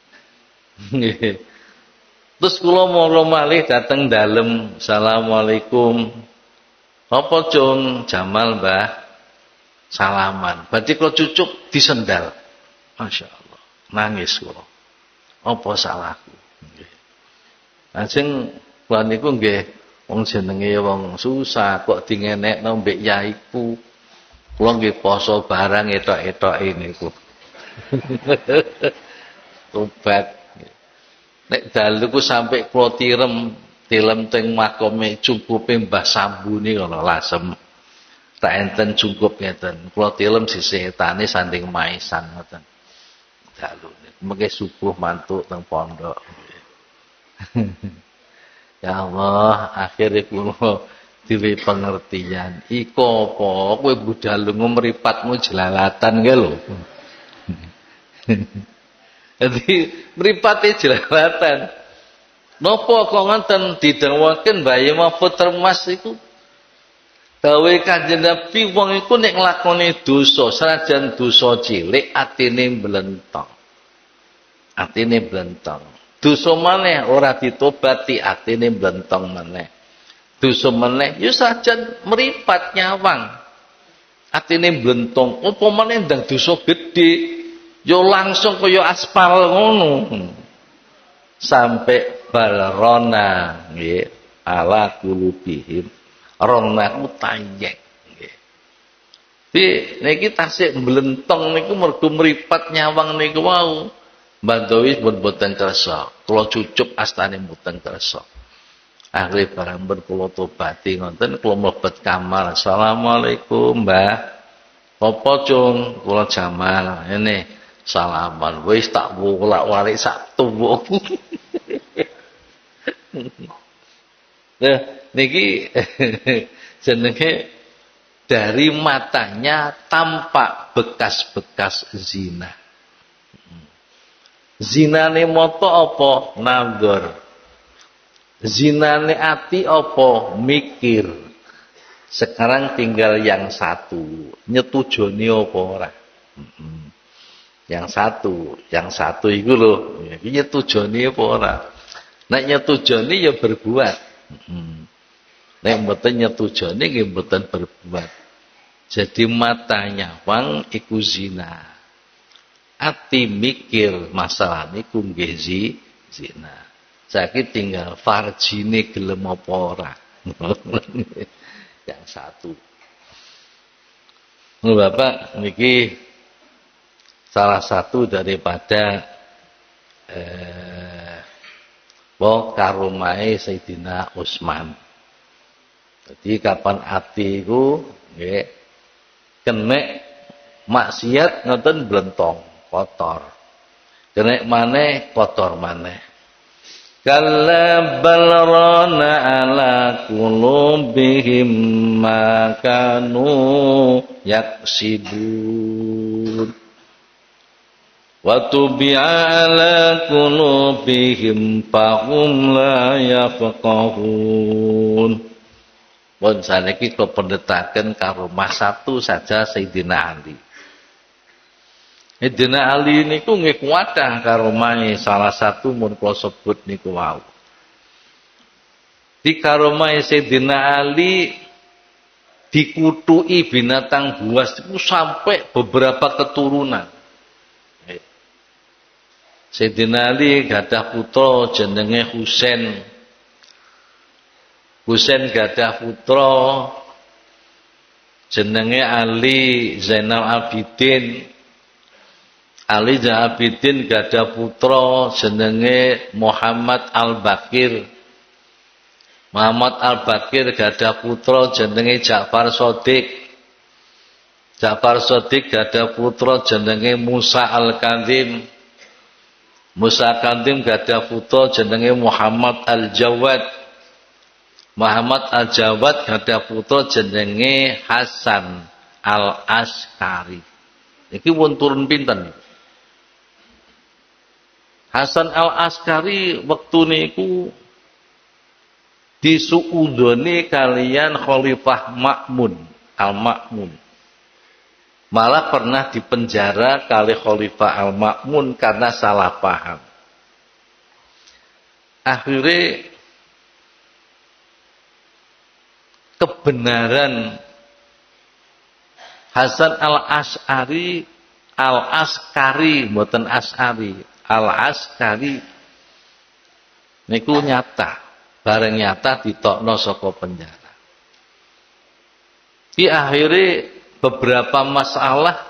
Terus kula mara malih dateng dalem. Assalamualaikum. Apa cung Jamal Mbah? Salaman. Berarti kula cucuk disendal. Masya Allah. Nangis kula. Apa salahku? Lajeng kula niku nggih wong jenenge wong susah kok dingenekno mbek yaiku. Kula nggih poso barang etok-etoke niku. Tobat. Nek dalu ku sampai kula tirem, tilem teng makome cungkupe Mbah Sambuni ngono lasem. Tak enten cungkup ngeten. Kula tilem sisih etane sanding maisan ngoten. Dalu mengke subuh mantuk teng pondok. Ya Allah, akhirnya kula diwi pengertian. Iko apa? Kowe budal mripatmu jelalatan kae lho. Jadi mripate jelalatan. Napa kok ngoten didhawuhaken Bayi Mahfud Termas iku? Dawe Kanjeng Nabi wong iku nek nglakoni dosa, senajan dosa cilik atine mblentong. Atine mblentong. Dosa maneh ora ditobati atine mblentong maneh. Dosa maneh ya sajan mripat nyawang. Atine mblentong. Apa maneh ndang dosa gedhe. Yo langsung kaya aspal ngono. Sampai balrona nggih ala kulubihim rona utayek nggih. Di niki tasik mblentong niku mergo mripat nyawang niku wau. Bandowi boten kersa. Kula cucup astane boten kersa. Akhire barang ben kula tobati ngoten kula mlebet kamar. Assalamualaikum, Mbah. Apa cung? Kula Jamal. Ini salaman wis tak wolak-walik sak tuwuhku. Nah, niki jenenge dari matanya tampak bekas-bekas zina. Zinane mata apa? Nazar. Zinane ati apa? Mikir. Sekarang tinggal yang satu, nyetujoni apa ora? Yang satu, yang satu iku lho, iki nyetujoni apa ora? Nek nyetujoni ya berbuat. Nek mboten nyetujoni nggih mboten berbuat. Jadi matanya wang iku zina. Ati mikir masalah niku nggih zina. Saiki tinggal farjine gelem apa ora. Yang satu. Bapak niki salah satu daripada eh wa karumahe Sayyidina Utsman. Jadi kapan ati iku nggih kenek maksiat ngoten blentong, kotor. Kenek maneh kotor maneh. Kalla balrana ala qulubihim ma kanu yaksibun. Wa tubi'a ala qulubihim fahum la yafqahun. Pun saniki kula pendhetaken karo mas satu saja Sayyidina Ali. Sayyidina Ali niku nggih kuwadah karo mae salah satu mun kula sebut niku wau. Di karomai Sayyidina Ali dikutuki binatang buas itu sampai beberapa keturunan. Sayyidina Ali gadah putra jenenge Husain. Husain gadah putra jenenge Ali Zainal Abidin. Ali Zainal Abidin gadah putra jenenge Muhammad Al-Bakir. Muhammad Al-Bakir gadah putra jenenge Ja'far Shadiq. Ja'far Shadiq gadah putra jenenge Musa Al-Kadzim. Musa Al-Kadzim gadah putra jenenge Muhammad Al-Jawad. Muhammad Al-Jawad gadah putra jenenge Hasan Al-Askari. Iki pun turun pinten. Hasan Al-Askari waktu niku disuudoni kalian Khalifah Ma'mun Al-Ma'mun. Malah pernah dipenjara kali Khalifah Al-Ma'mun karena salah paham. Akhirnya kebenaran Hasan Al-Askari Al-Askari mboten Askari Al-Askari niku nyata, bareng nyata ditokno saka penjara. Di akhirnya beberapa masalah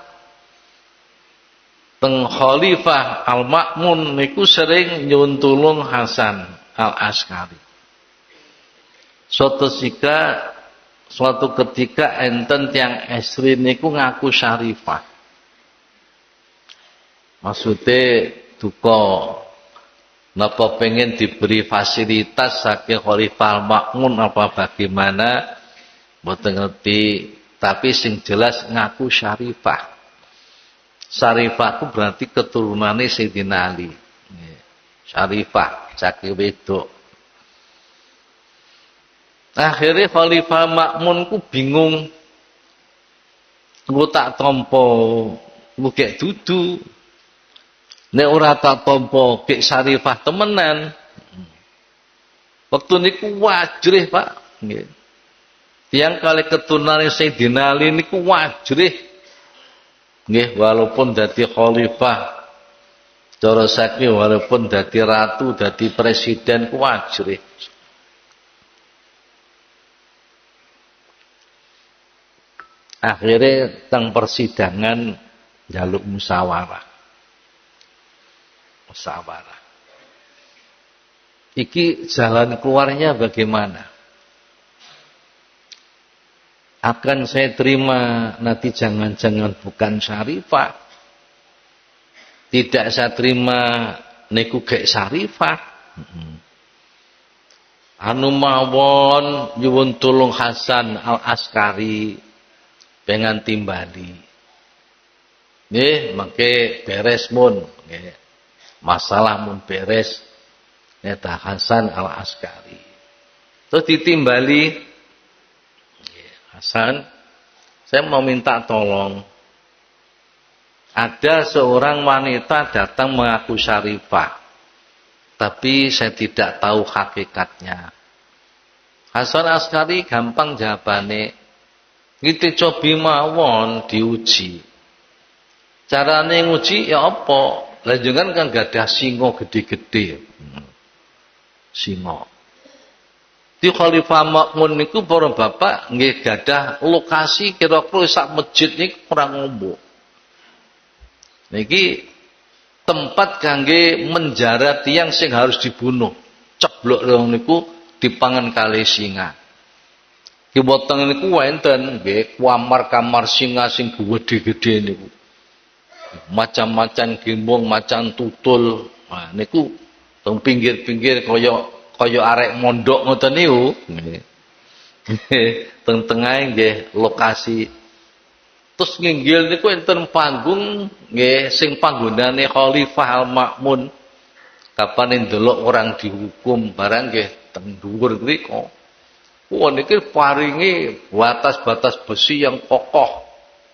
teng Khalifah Al-Ma'mun niku sering nyuwun tulung Hasan Al-Askari. Suatu ketika suatu ketika enten tiang estri niku ngaku syarifah. Maksudnya duka napa pengen diberi fasilitas saking Khalifah Al-Ma'mun apa bagaimana mboten ngerti. Tapi sing jelas ngaku syarifah. Syarifah itu berarti keturunannya Sayyidina Ali. Syarifah, caki wedok. Akhirnya Khalifah Ma'mun ku bingung. Ku tak tompo, ku kek dudu. Nek ora tak tompo, kek syarifah temenan. Waktu niku wajrih, Pak. Nggih. Yang kali keturunan Sayyidina Ali niku wajrih. Nggih, walaupun dadi khalifah cara saiki walaupun dadi ratu, dadi presiden ku wajrih. Akhirnya teng persidangan jaluk musyawarah. Musyawarah. Iki jalan keluarnya bagaimana? Akan saya terima nanti jangan-jangan bukan syarifah. Tidak saya terima niku gek syarifah. Anu mawon nyuwun tulung Hasan Al-Askari pengen timbali. Nggih, mangke beres mun, nggih. Masalah mun beres neta Hasan Al-Askari. Terus ditimbali Hasan, saya mau minta tolong. Ada seorang wanita datang mengaku syarifah, tapi saya tidak tahu hakikatnya. Hasan Askari gampang jawabane, ngiti cobi mawon diuji. Carane nguji ya apa? Lanjungan kan gadah singo gede-gede. Hmm. Singo. Di Khalifah Ma'mun niku para bapak nggih gadah lokasi kira-kira sak masjid niku kurang ngombo. Niki tempat kangge menjara tiyang sing harus dibunuh. Ceblok niku dipangan kali singa. Ki weteng niku wonten nggih kamar-kamar singa sing gedhe-gedhe niku. Macam-macam gimbung, macam tutul. Nah niku teng pinggir-pinggir kaya kaya arek mondok ngoten niku nggih. Teng tengahe nggih lokasi. Terus nginggil niku enten panggung nggih sing panggonane Khalifah Al-Ma'mun. Kapan ndelok orang dihukum barang nggih teng dhuwur mriku. Wah niki paringi batas-batas besi yang kokoh.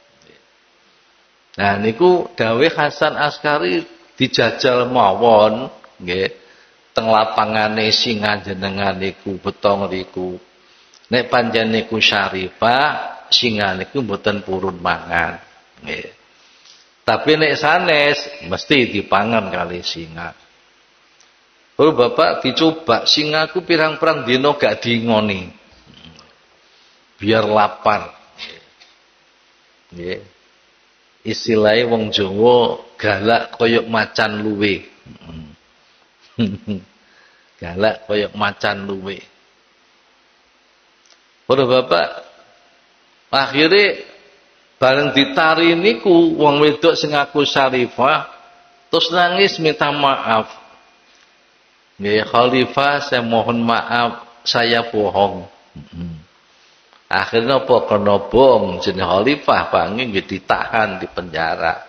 Nah niku dawuh Hasan Askari dijajal mawon nggih. Teng lapangane singa jenengan niku betong niku. Nek panjen niku syarifah, singa niku mboten purun mangan. Nggih. Tapi nek sanes mesti dipangan kali singa. Oh Bapak dicoba singaku pirang-pirang dino gak diingoni. Biar lapar. Nggih. Istilahé wong Jawa galak koyok macan luwe. Galak koyok macan luwe. Para bapak, akhirnya Bareng ditari niku wong wedok sing ngaku Syarifah terus nangis minta maaf. Nggih Khalifah, saya mohon maaf, saya bohong. Hmm. Akhirnya apa kena bohong jeneng Khalifah panggih ditahan di penjara.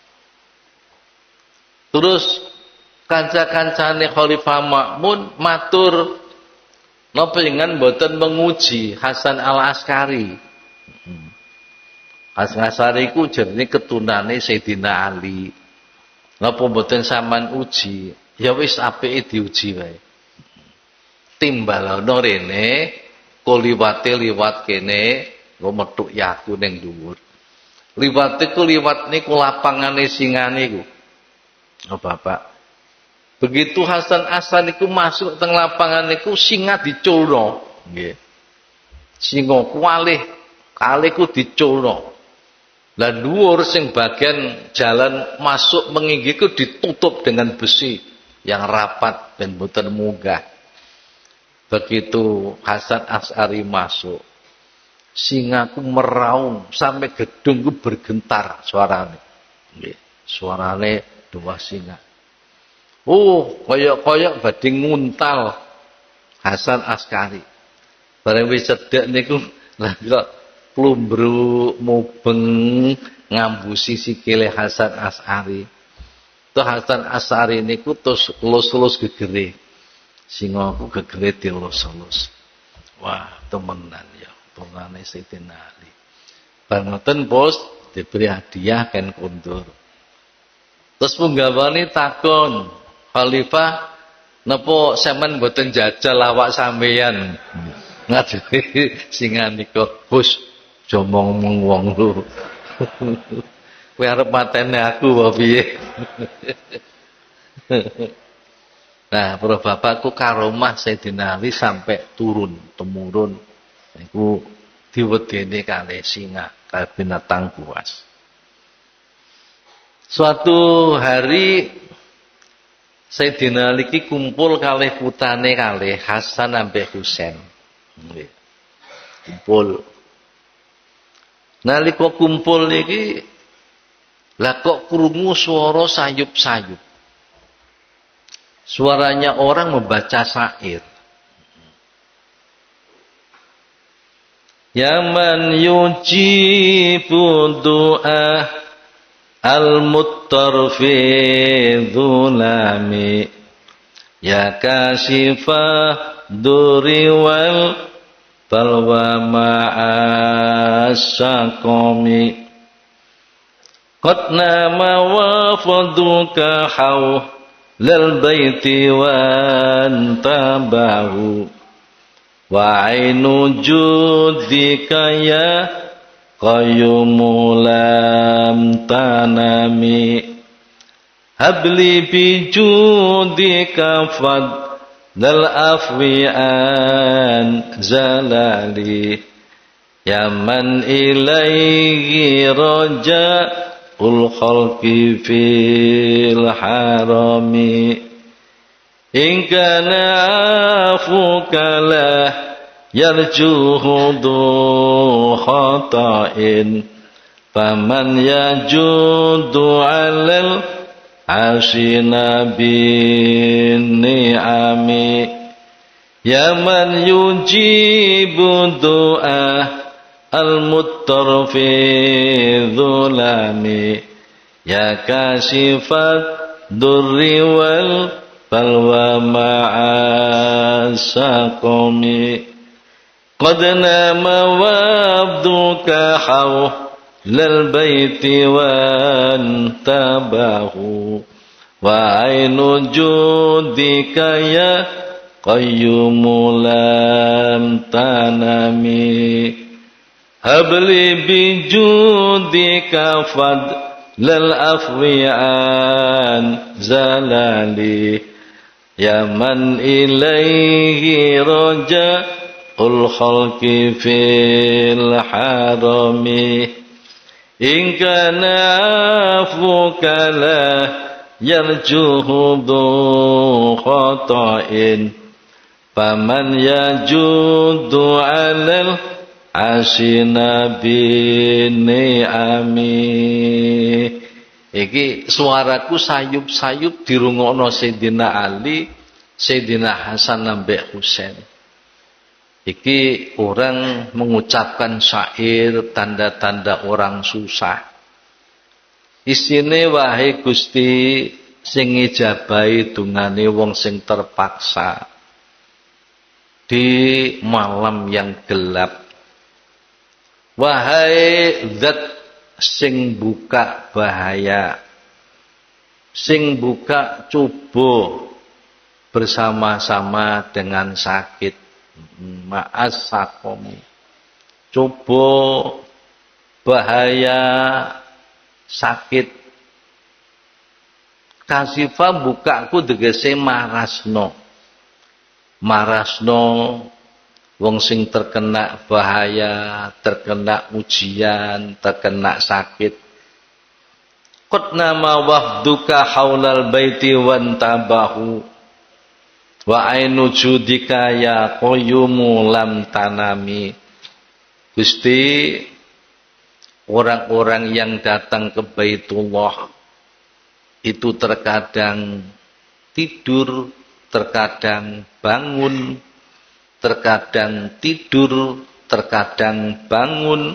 Terus kanca-kancane Khalifah Ma'mun matur napa dengan mboten menguji Hasan Al-Askari. Hmm. Hasan Al-Askari ku jenenge ketunane Sayyidina Ali. Napa mboten sampean uji? Ya wis apike diuji wae. Timbalana rene kuliwate liwat kene nggo metuk yaku ning dhuwur. Liwate ku liwat niku lapangane singane iku. Oh Bapak. Begitu Hasan Aslan niku masuk teng lapangan niku singa diculno. Nggih. Singa kualih, kalih ku diculno. Lah dhuwur sing bagian jalan masuk menginggih ku ditutup dengan besi yang rapat dan boten munggah. Begitu Hasan Asy'ari masuk, singa ku meraung sampai gedung ku bergentar suarane. Nggih, suarane dua singa. Oh, koyok-koyok badhe nguntal Hasan Askari. Bareng wis cedhek niku lah kok plumbruk mubeng ngambusi sikile Hasan Asy'ari. Tuh Hasan Asy'ari niku terus lus-lus gegere. Singa ku gegere dilus-lus. Wah, temenan ya, tungane Sayyidina Ali. Bangoten Bos diberi hadiah kan kundur. Terus punggawane takon, Khalifah napa sampean mboten jajal awak sampeyan? Ngajeni singa nika, Bos, aja ngomong wong lho. Kowe arep mateni aku apa piye? Nah, para bapakku karomah Sayyidina Ali sampai turun temurun niku diwedeni kalih singa, kalih binatang buas. Suatu hari Sayyidina Ali ki kumpul kalih putane kalih Hasan ambek Husain. Nggih. Kumpul. Nalika kumpul niki lah kok krungu swara sayup-sayup. Suaranya orang membaca syair. Ya man yujibu du'a al-muttar fi dhulami ya kashifa duri wal balwa ma'asyaqami qad nama wa faduka haw lal baiti wan tabahu wa ainu judika ya qayyumu lam tanami habli bi judika fad dal afwi an zalali ya man ilaihi raja ul khalqi fil harami in kana afuka la yarjuhu du khata'in faman yajudu alal ashina bin ni'ami ya man yujibu du'a al-muttar fi dhulami ya kashifat durri wal balwa ma'asaqami qad nama wabduka hawlal baiti wan tabahu wa ainu judika ya qayyumu lam tanami habli bi judika fad lal afwi an zalali ya man ilaihi raja ul khalqi fil harami in kana afuka la yarjuhu du khata'in faman yajudu alal asina bini ami. Iki suaraku sayup-sayup dirungokno Sayyidina Ali, Sayyidina Hasan nambah Husain. Iki orang mengucapkan syair tanda-tanda orang susah. Isine wahai Gusti sing ngijabahi dungane wong sing terpaksa di malam yang gelap. Wahai Zat sing buka bahaya, sing buka cubo bersama-sama dengan sakit, ma'as sakomi, cubo bahaya sakit. Kasifa bukaku tegese marasno, marasno wong sing terkena bahaya, terkena ujian, terkena sakit. Qad nama wafduka haulal baiti wan tabahu wa ainu judika ya qayyumu lam tanami. Gusti, orang-orang yang datang ke Baitullah itu terkadang tidur, terkadang bangun, terkadang tidur, terkadang bangun.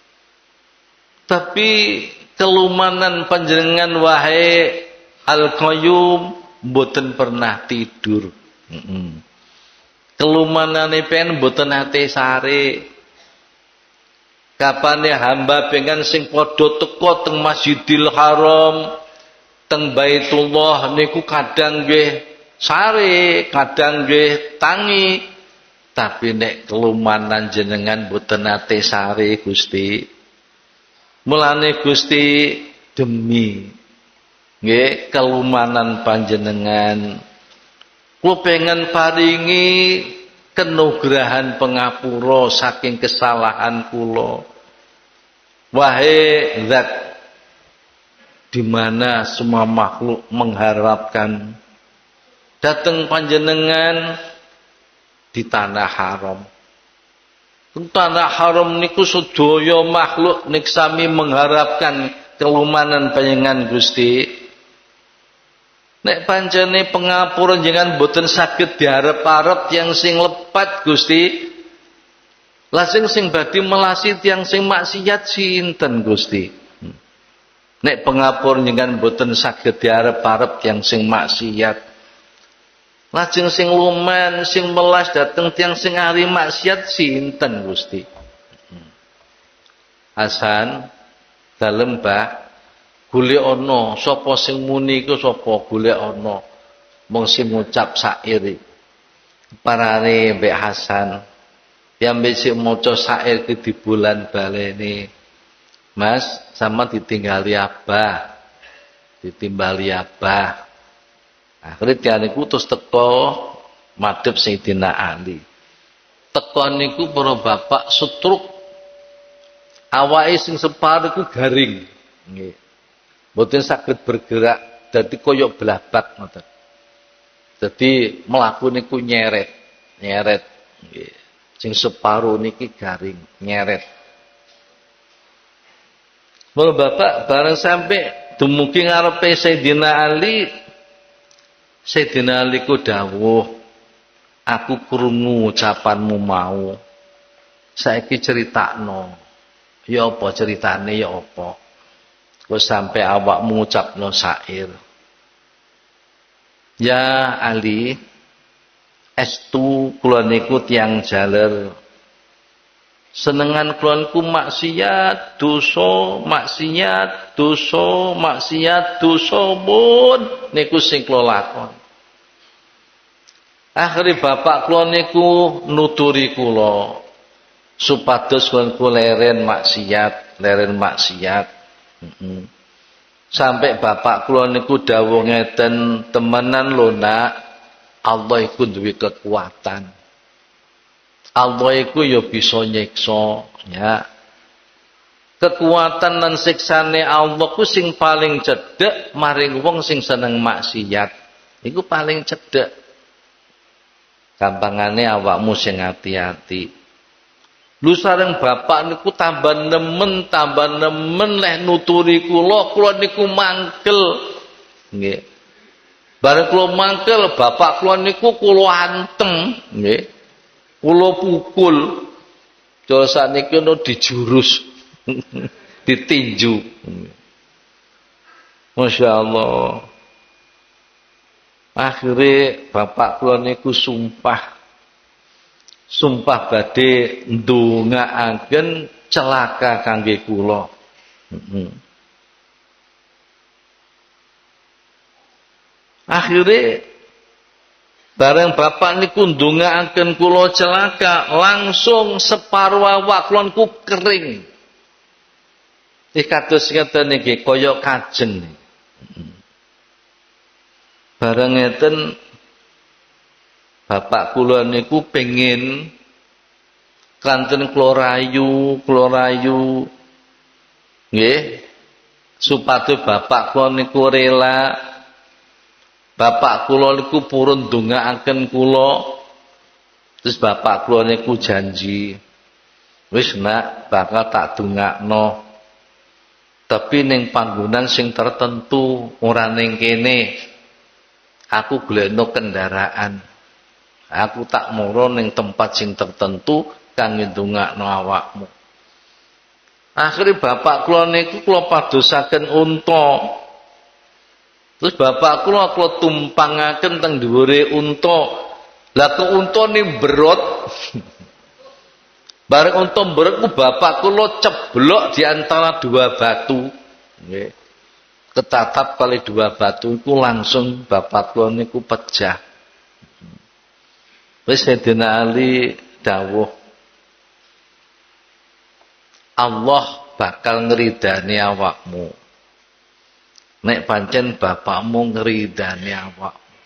Tapi kelumanan panjenengan wahai Al-Qayyum mboten pernah tidur. Heeh. Kelumanane pen mboten nate sare. Kapane hamba pengen sing padha teka teng Masjidil Haram, teng Baitullah niku kadang nggih sare, kadang nggih tangi. Tapi nek kelumanan jenengan boten nate sare Gusti. Mulane Gusti demi nggih kelumanan panjenengan kula pengen paringi kenugrahan pengapura saking kesalahan kula. Wahai Zat di mana semua makhluk mengharapkan datang panjenengan di tanah haram. Tanah haram niku sedaya makhluk nik sami mengharapkan kelumanan panjenengan Gusti. Nek pancene pengapura jenengan boten saged diarep-arep yang sing lepat Gusti. Lajeng sing badhe melasi tiyang sing maksiat sinten Gusti? Nek pengapura jenengan boten saged diarep-arep yang sing maksiat. Lajeng sing luman, sing melas dateng tiang sing ahli maksiat sinten Gusti? Hasan dalem Mbah golek ana sapa sing muni iku sapa golek ana mung sing ngucap syair. Parane Mbak Hasan yang sing maca syair ki di bulan balene. Mas, sama ditinggali abah. Ditimbali abah. Akhirnya tiang niku terus teko madhep Sayyidina Ali. Teko niku para bapak setruk awake sing separo iku garing. Nggih. Mboten saged bergerak dadi kaya blabak ngoten. Dadi mlaku niku nyeret, nyeret nggih. Sing separo niki garing, nyeret. Para bapak bareng sampai dumugi ngarepe Sayyidina Ali, Sayyidina Ali ku dawuh, aku krungu ucapanmu mau. Saiki critakno. Ya apa ceritane ya apa? Wis sampe awakmu ngucapno syair. Ya Ali, estu kula niku tiyang jaler. Senengan kula niku maksiat, dosa, maksiat, dosa, maksiat, dosa pun niku sing kula lakon. Akhire bapak kula niku nuturi kula supados kula niku leren maksiat, leren maksiat. Heeh. Sampai bapak kula niku dawuh ngeten, temenan lho Nak, Allah iku duwe kekuatan. Allah iku ya bisa nyiksa, ya. Kekuatan lan siksane Allah ku sing paling cedhek maring wong sing seneng maksiat. Iku paling cedhek. Gampangane awakmu sing ati-ati. Lu sareng bapak niku tambah nemen, tambah nemen leh nuturi kula, kula niku mangkel. Nggih. Bareng kula mangkel, bapak kula niku kula antem, nggih. Kula pukul. Cara sakniki ono dijurus. Ditinju. Masya Allah. Akhirnya bapak kula niku sumpah. Sumpah badhe ndongaaken celaka kangge kula. Heeh. Akhirnya bareng bapak niku ndongaaken kula celaka, langsung separuh awak kula niku kering. Iki kados ngeten niki kaya kajeng. Bareng ngeten bapak kula niku pengin kanten kula rayu, kula rayu nggih supados bapak kula niku rela. Bapak kula niku purun ndongaaken kula. Terus bapak kula niku janji, wis nak bakal tak dongakno. Tapi ning panggonan sing tertentu, ora ning kene. Aku golekno kendaraan. Aku tak moro ning tempat sing tertentu kangge ndongakno awakmu. Akhire bapak kula niku kula padosaken unta. Terus bapak kula kula tumpangaken teng dhuwure unta. Lah ke unta ni berot. Bareng unta berot ku bapak kula ceblok di antara dua batu. Nggih. Ketatap kali dua batu iku langsung bapak kula niku pecah. Wis Sayyidina Ali dawuh, Allah bakal ngridani awakmu. Nek pancen bapakmu ngridani awakmu.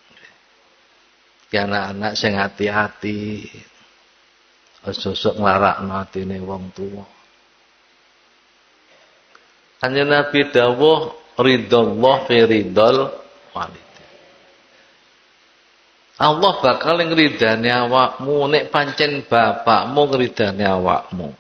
Ya anak-anak sing hati-hati. Aja sok nglarakno atine wong tuwa. Kanjeng Nabi dawuh, ridallah fi ridal walid. Allah bakal ngridani awakmu nek pancen bapakmu ngridani awakmu.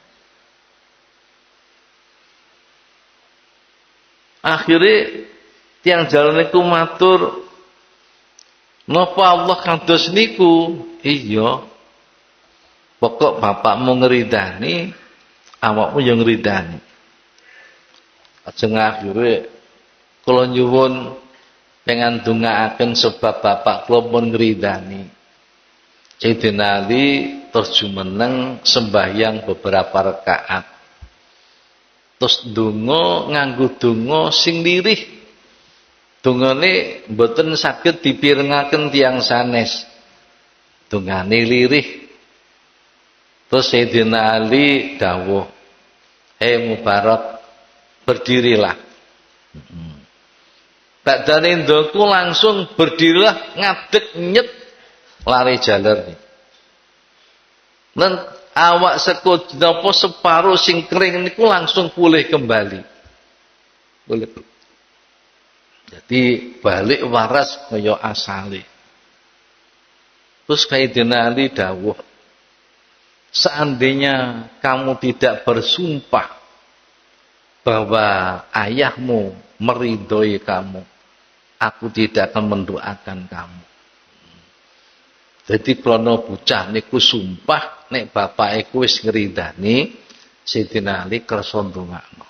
Akhire tiang jalan niku matur, napa Allah kados niku? Iya. Pokok bapakmu ngridani, awakmu yang ngridani. Ajeng akhire kula nyuwun pengen ndongaaken sebab bapak kula pun ngridani. Sayyidina Ali terus jumeneng sembahyang beberapa rakaat. Terus donga nganggo donga sing lirih. Dongane mboten saged dipirengaken tiyang sanes. Dongane lirih. Terus Sayyidina Ali dawuh, "Hei Mubarak, berdirilah." Hmm. Badane ndoku langsung berdirilah ngadeg nyet lari jaler. Nen awak sekut napa separuh sing kering niku langsung pulih kembali. Boleh. Jadi balik waras kaya asale. Terus Sayyidina Ali dawuh, seandainya kamu tidak bersumpah bahwa ayahmu meridhoi kamu, aku tidak akan mendoakan kamu. Jadi krono bocah niku sumpah nek bapake wis ngridani, Sayyidina Ali kersa ndongakno.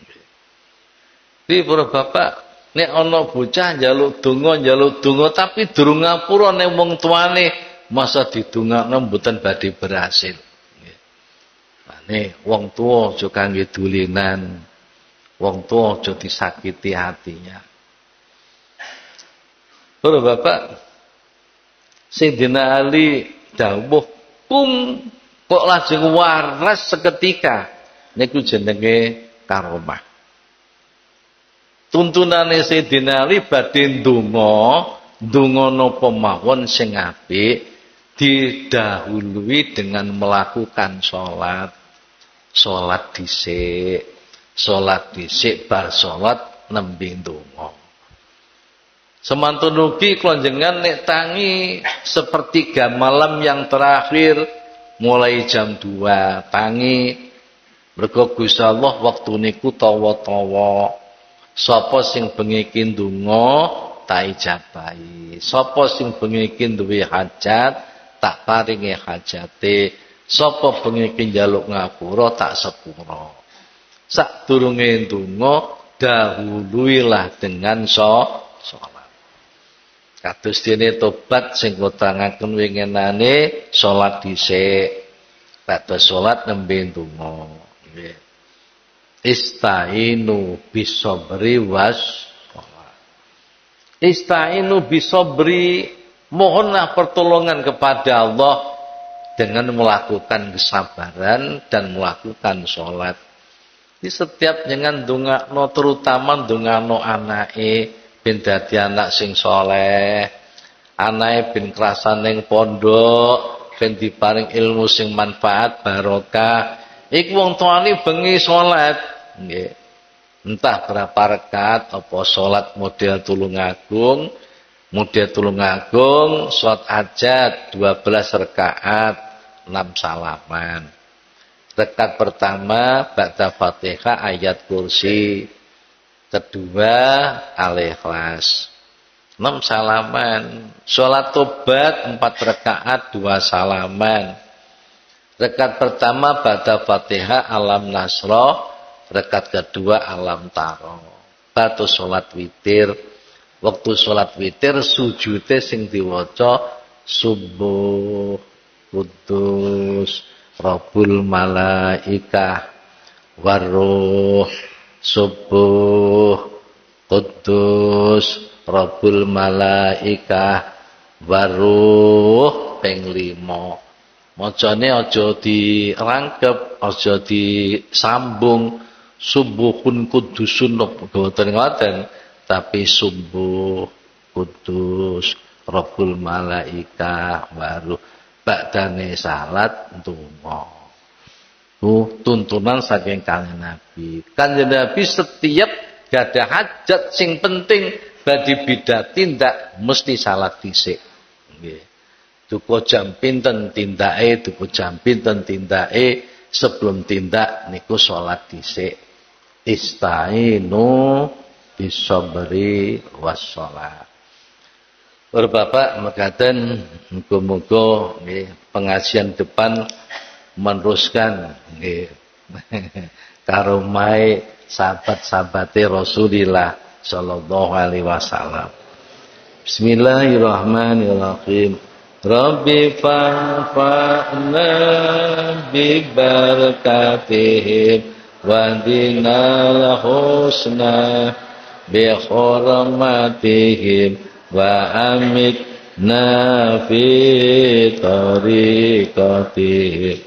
Iki para bapak, nek ana bocah njaluk donga, njaluk donga tapi durung ngapura nek wong tuane masa didongakno mboten badhe berhasil. Nggih. Mane wong tuwa aja kangge dulinan. Wong tuwa aja disakiti hatinya. Para bapak, Sayyidina Ali dawuh, "Kum kok lajeng waras seketika." Niku jenenge karomah. Tuntunane Sayyidina Ali badhe ndonga, ndonga napa mawon sing apik didahului dengan melakukan salat. Salat dhisik, salat dhisik bar salat nembe ndonga. Semantun ugi klonjengan nek tangi sepertiga malam yang terakhir mulai jam dua tangi mergo Gusti Allah wektu niku tawa-tawa. Sapa sing bengi iki ndonga tak ijabahi. Sapa sing bengi iki duwe hajat tak paringi hajate. Sapa bengi iki njaluk ngapura tak sepura. Sadurunge ndonga dahuluilah dengan salat. Kados dene tobat sing kutrangaken winginane salat dhisik. Badhe salat nembe ndonga. Nggih. Istainu bisobri was sholat. Istainu bisobri, mohonlah pertolongan kepada Allah dengan melakukan kesabaran dan melakukan sholat. Di setiap dengan dongakno, terutama dongakno anake ben dadi anak sing soleh, anake ben krasan ning pondok, ben diparing ilmu sing manfaat barokah. Iku wong tuane bengi salat, nggih. Entah berapa rakaat apa salat model Tulungagung, model Tulungagung salat hajat dua belas rakaat, enam salaman. Rakaat pertama ba'da Fatihah ayat kursi. Kedua Al-Ikhlas. enam salaman. Salat tobat empat rakaat dua salaman. Rakaat pertama ba'da Fatihah alam nasra, rakaat kedua alam taro. Batu salat witir. Waktu salat witir sujute sing diwaca subuh kudus Rabbul malaikah waruh subuh kudus Rabbul malaikah waruh ping lima. Macane aja dirangkep, aja disambung subuhun kudusun boten ngoten, tapi subuh kudus Rabbul malaikah baru badane salat ndonga. Uh, tuntunan saking Kanjeng Nabi. Kanjeng Nabi setiap gadah hajat sing penting badhe bidat tindak mesti salat dhisik. Nggih. Duka jam pinten tindake, duka jam pinten tindake, sebelum tindak niku salat dhisik. Istainu bisabri wassalat. Bapak mekaten muga-muga nggih pengajian depan meneruskan nggih karo mae sahabat-sahabate Rasulillah sallallahu alaihi wasallam. Bismillahirrahmanirrahim. Rabbi fa'fa'na bi barakatihim wa dinal husna bi hurmatihim wa amitna fi tariqatihim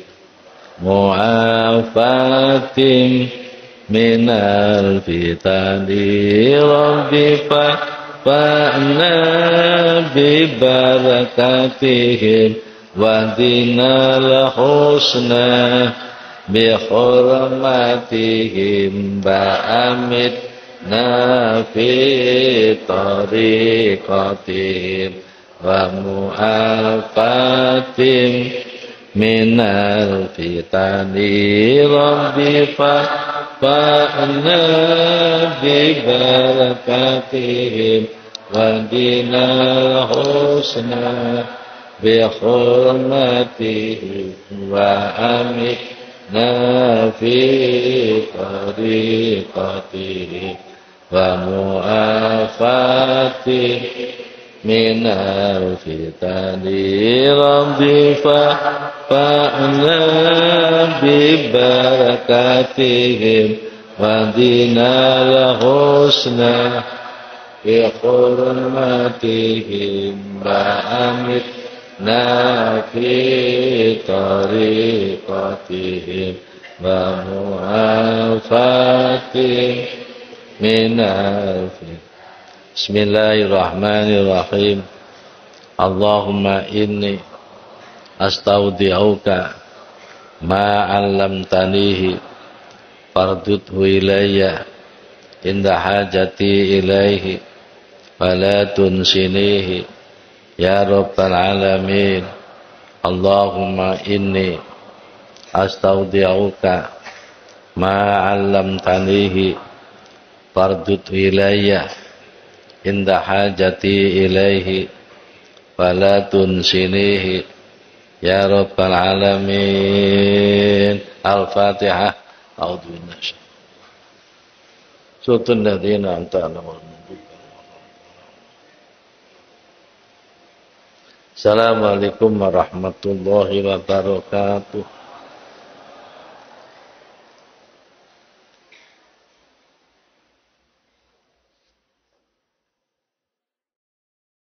mu'afatim minal fitani Rabbi fa'fa'na bi barakatihim wa dinal husna bi hurmatihim wa amitna fi tariqatihim wa mu'afatim minal fitani Rabbi fa'fa'na bi barakatihim wa dinal husna bi hurmatihim wa amitna fi tariqatihim wa mu'afatih minal fitani Rabbi fa'fa'na bi barakatihim wa dinal husna bi hurmatihim wa amitna fi tariqatihim wa mu'afatih minal fitani. Bismillahirrahmanirrahim. Allahumma inni astaudi'uka ma 'allamtanihi fardudhu ilayya inda hajati ilaihi fala tunsinihi ya rabbal alamin Allahumma inni astaudi'uka ma 'allamtanihi fardud ilayya inda hajati ilaihi fala tunsinihi ya rabbal alamin. Al-Fatihah. A'udzu billahi Suratul ladzina an'amta 'alaihim. Assalamualaikum warahmatullahi wabarakatuh.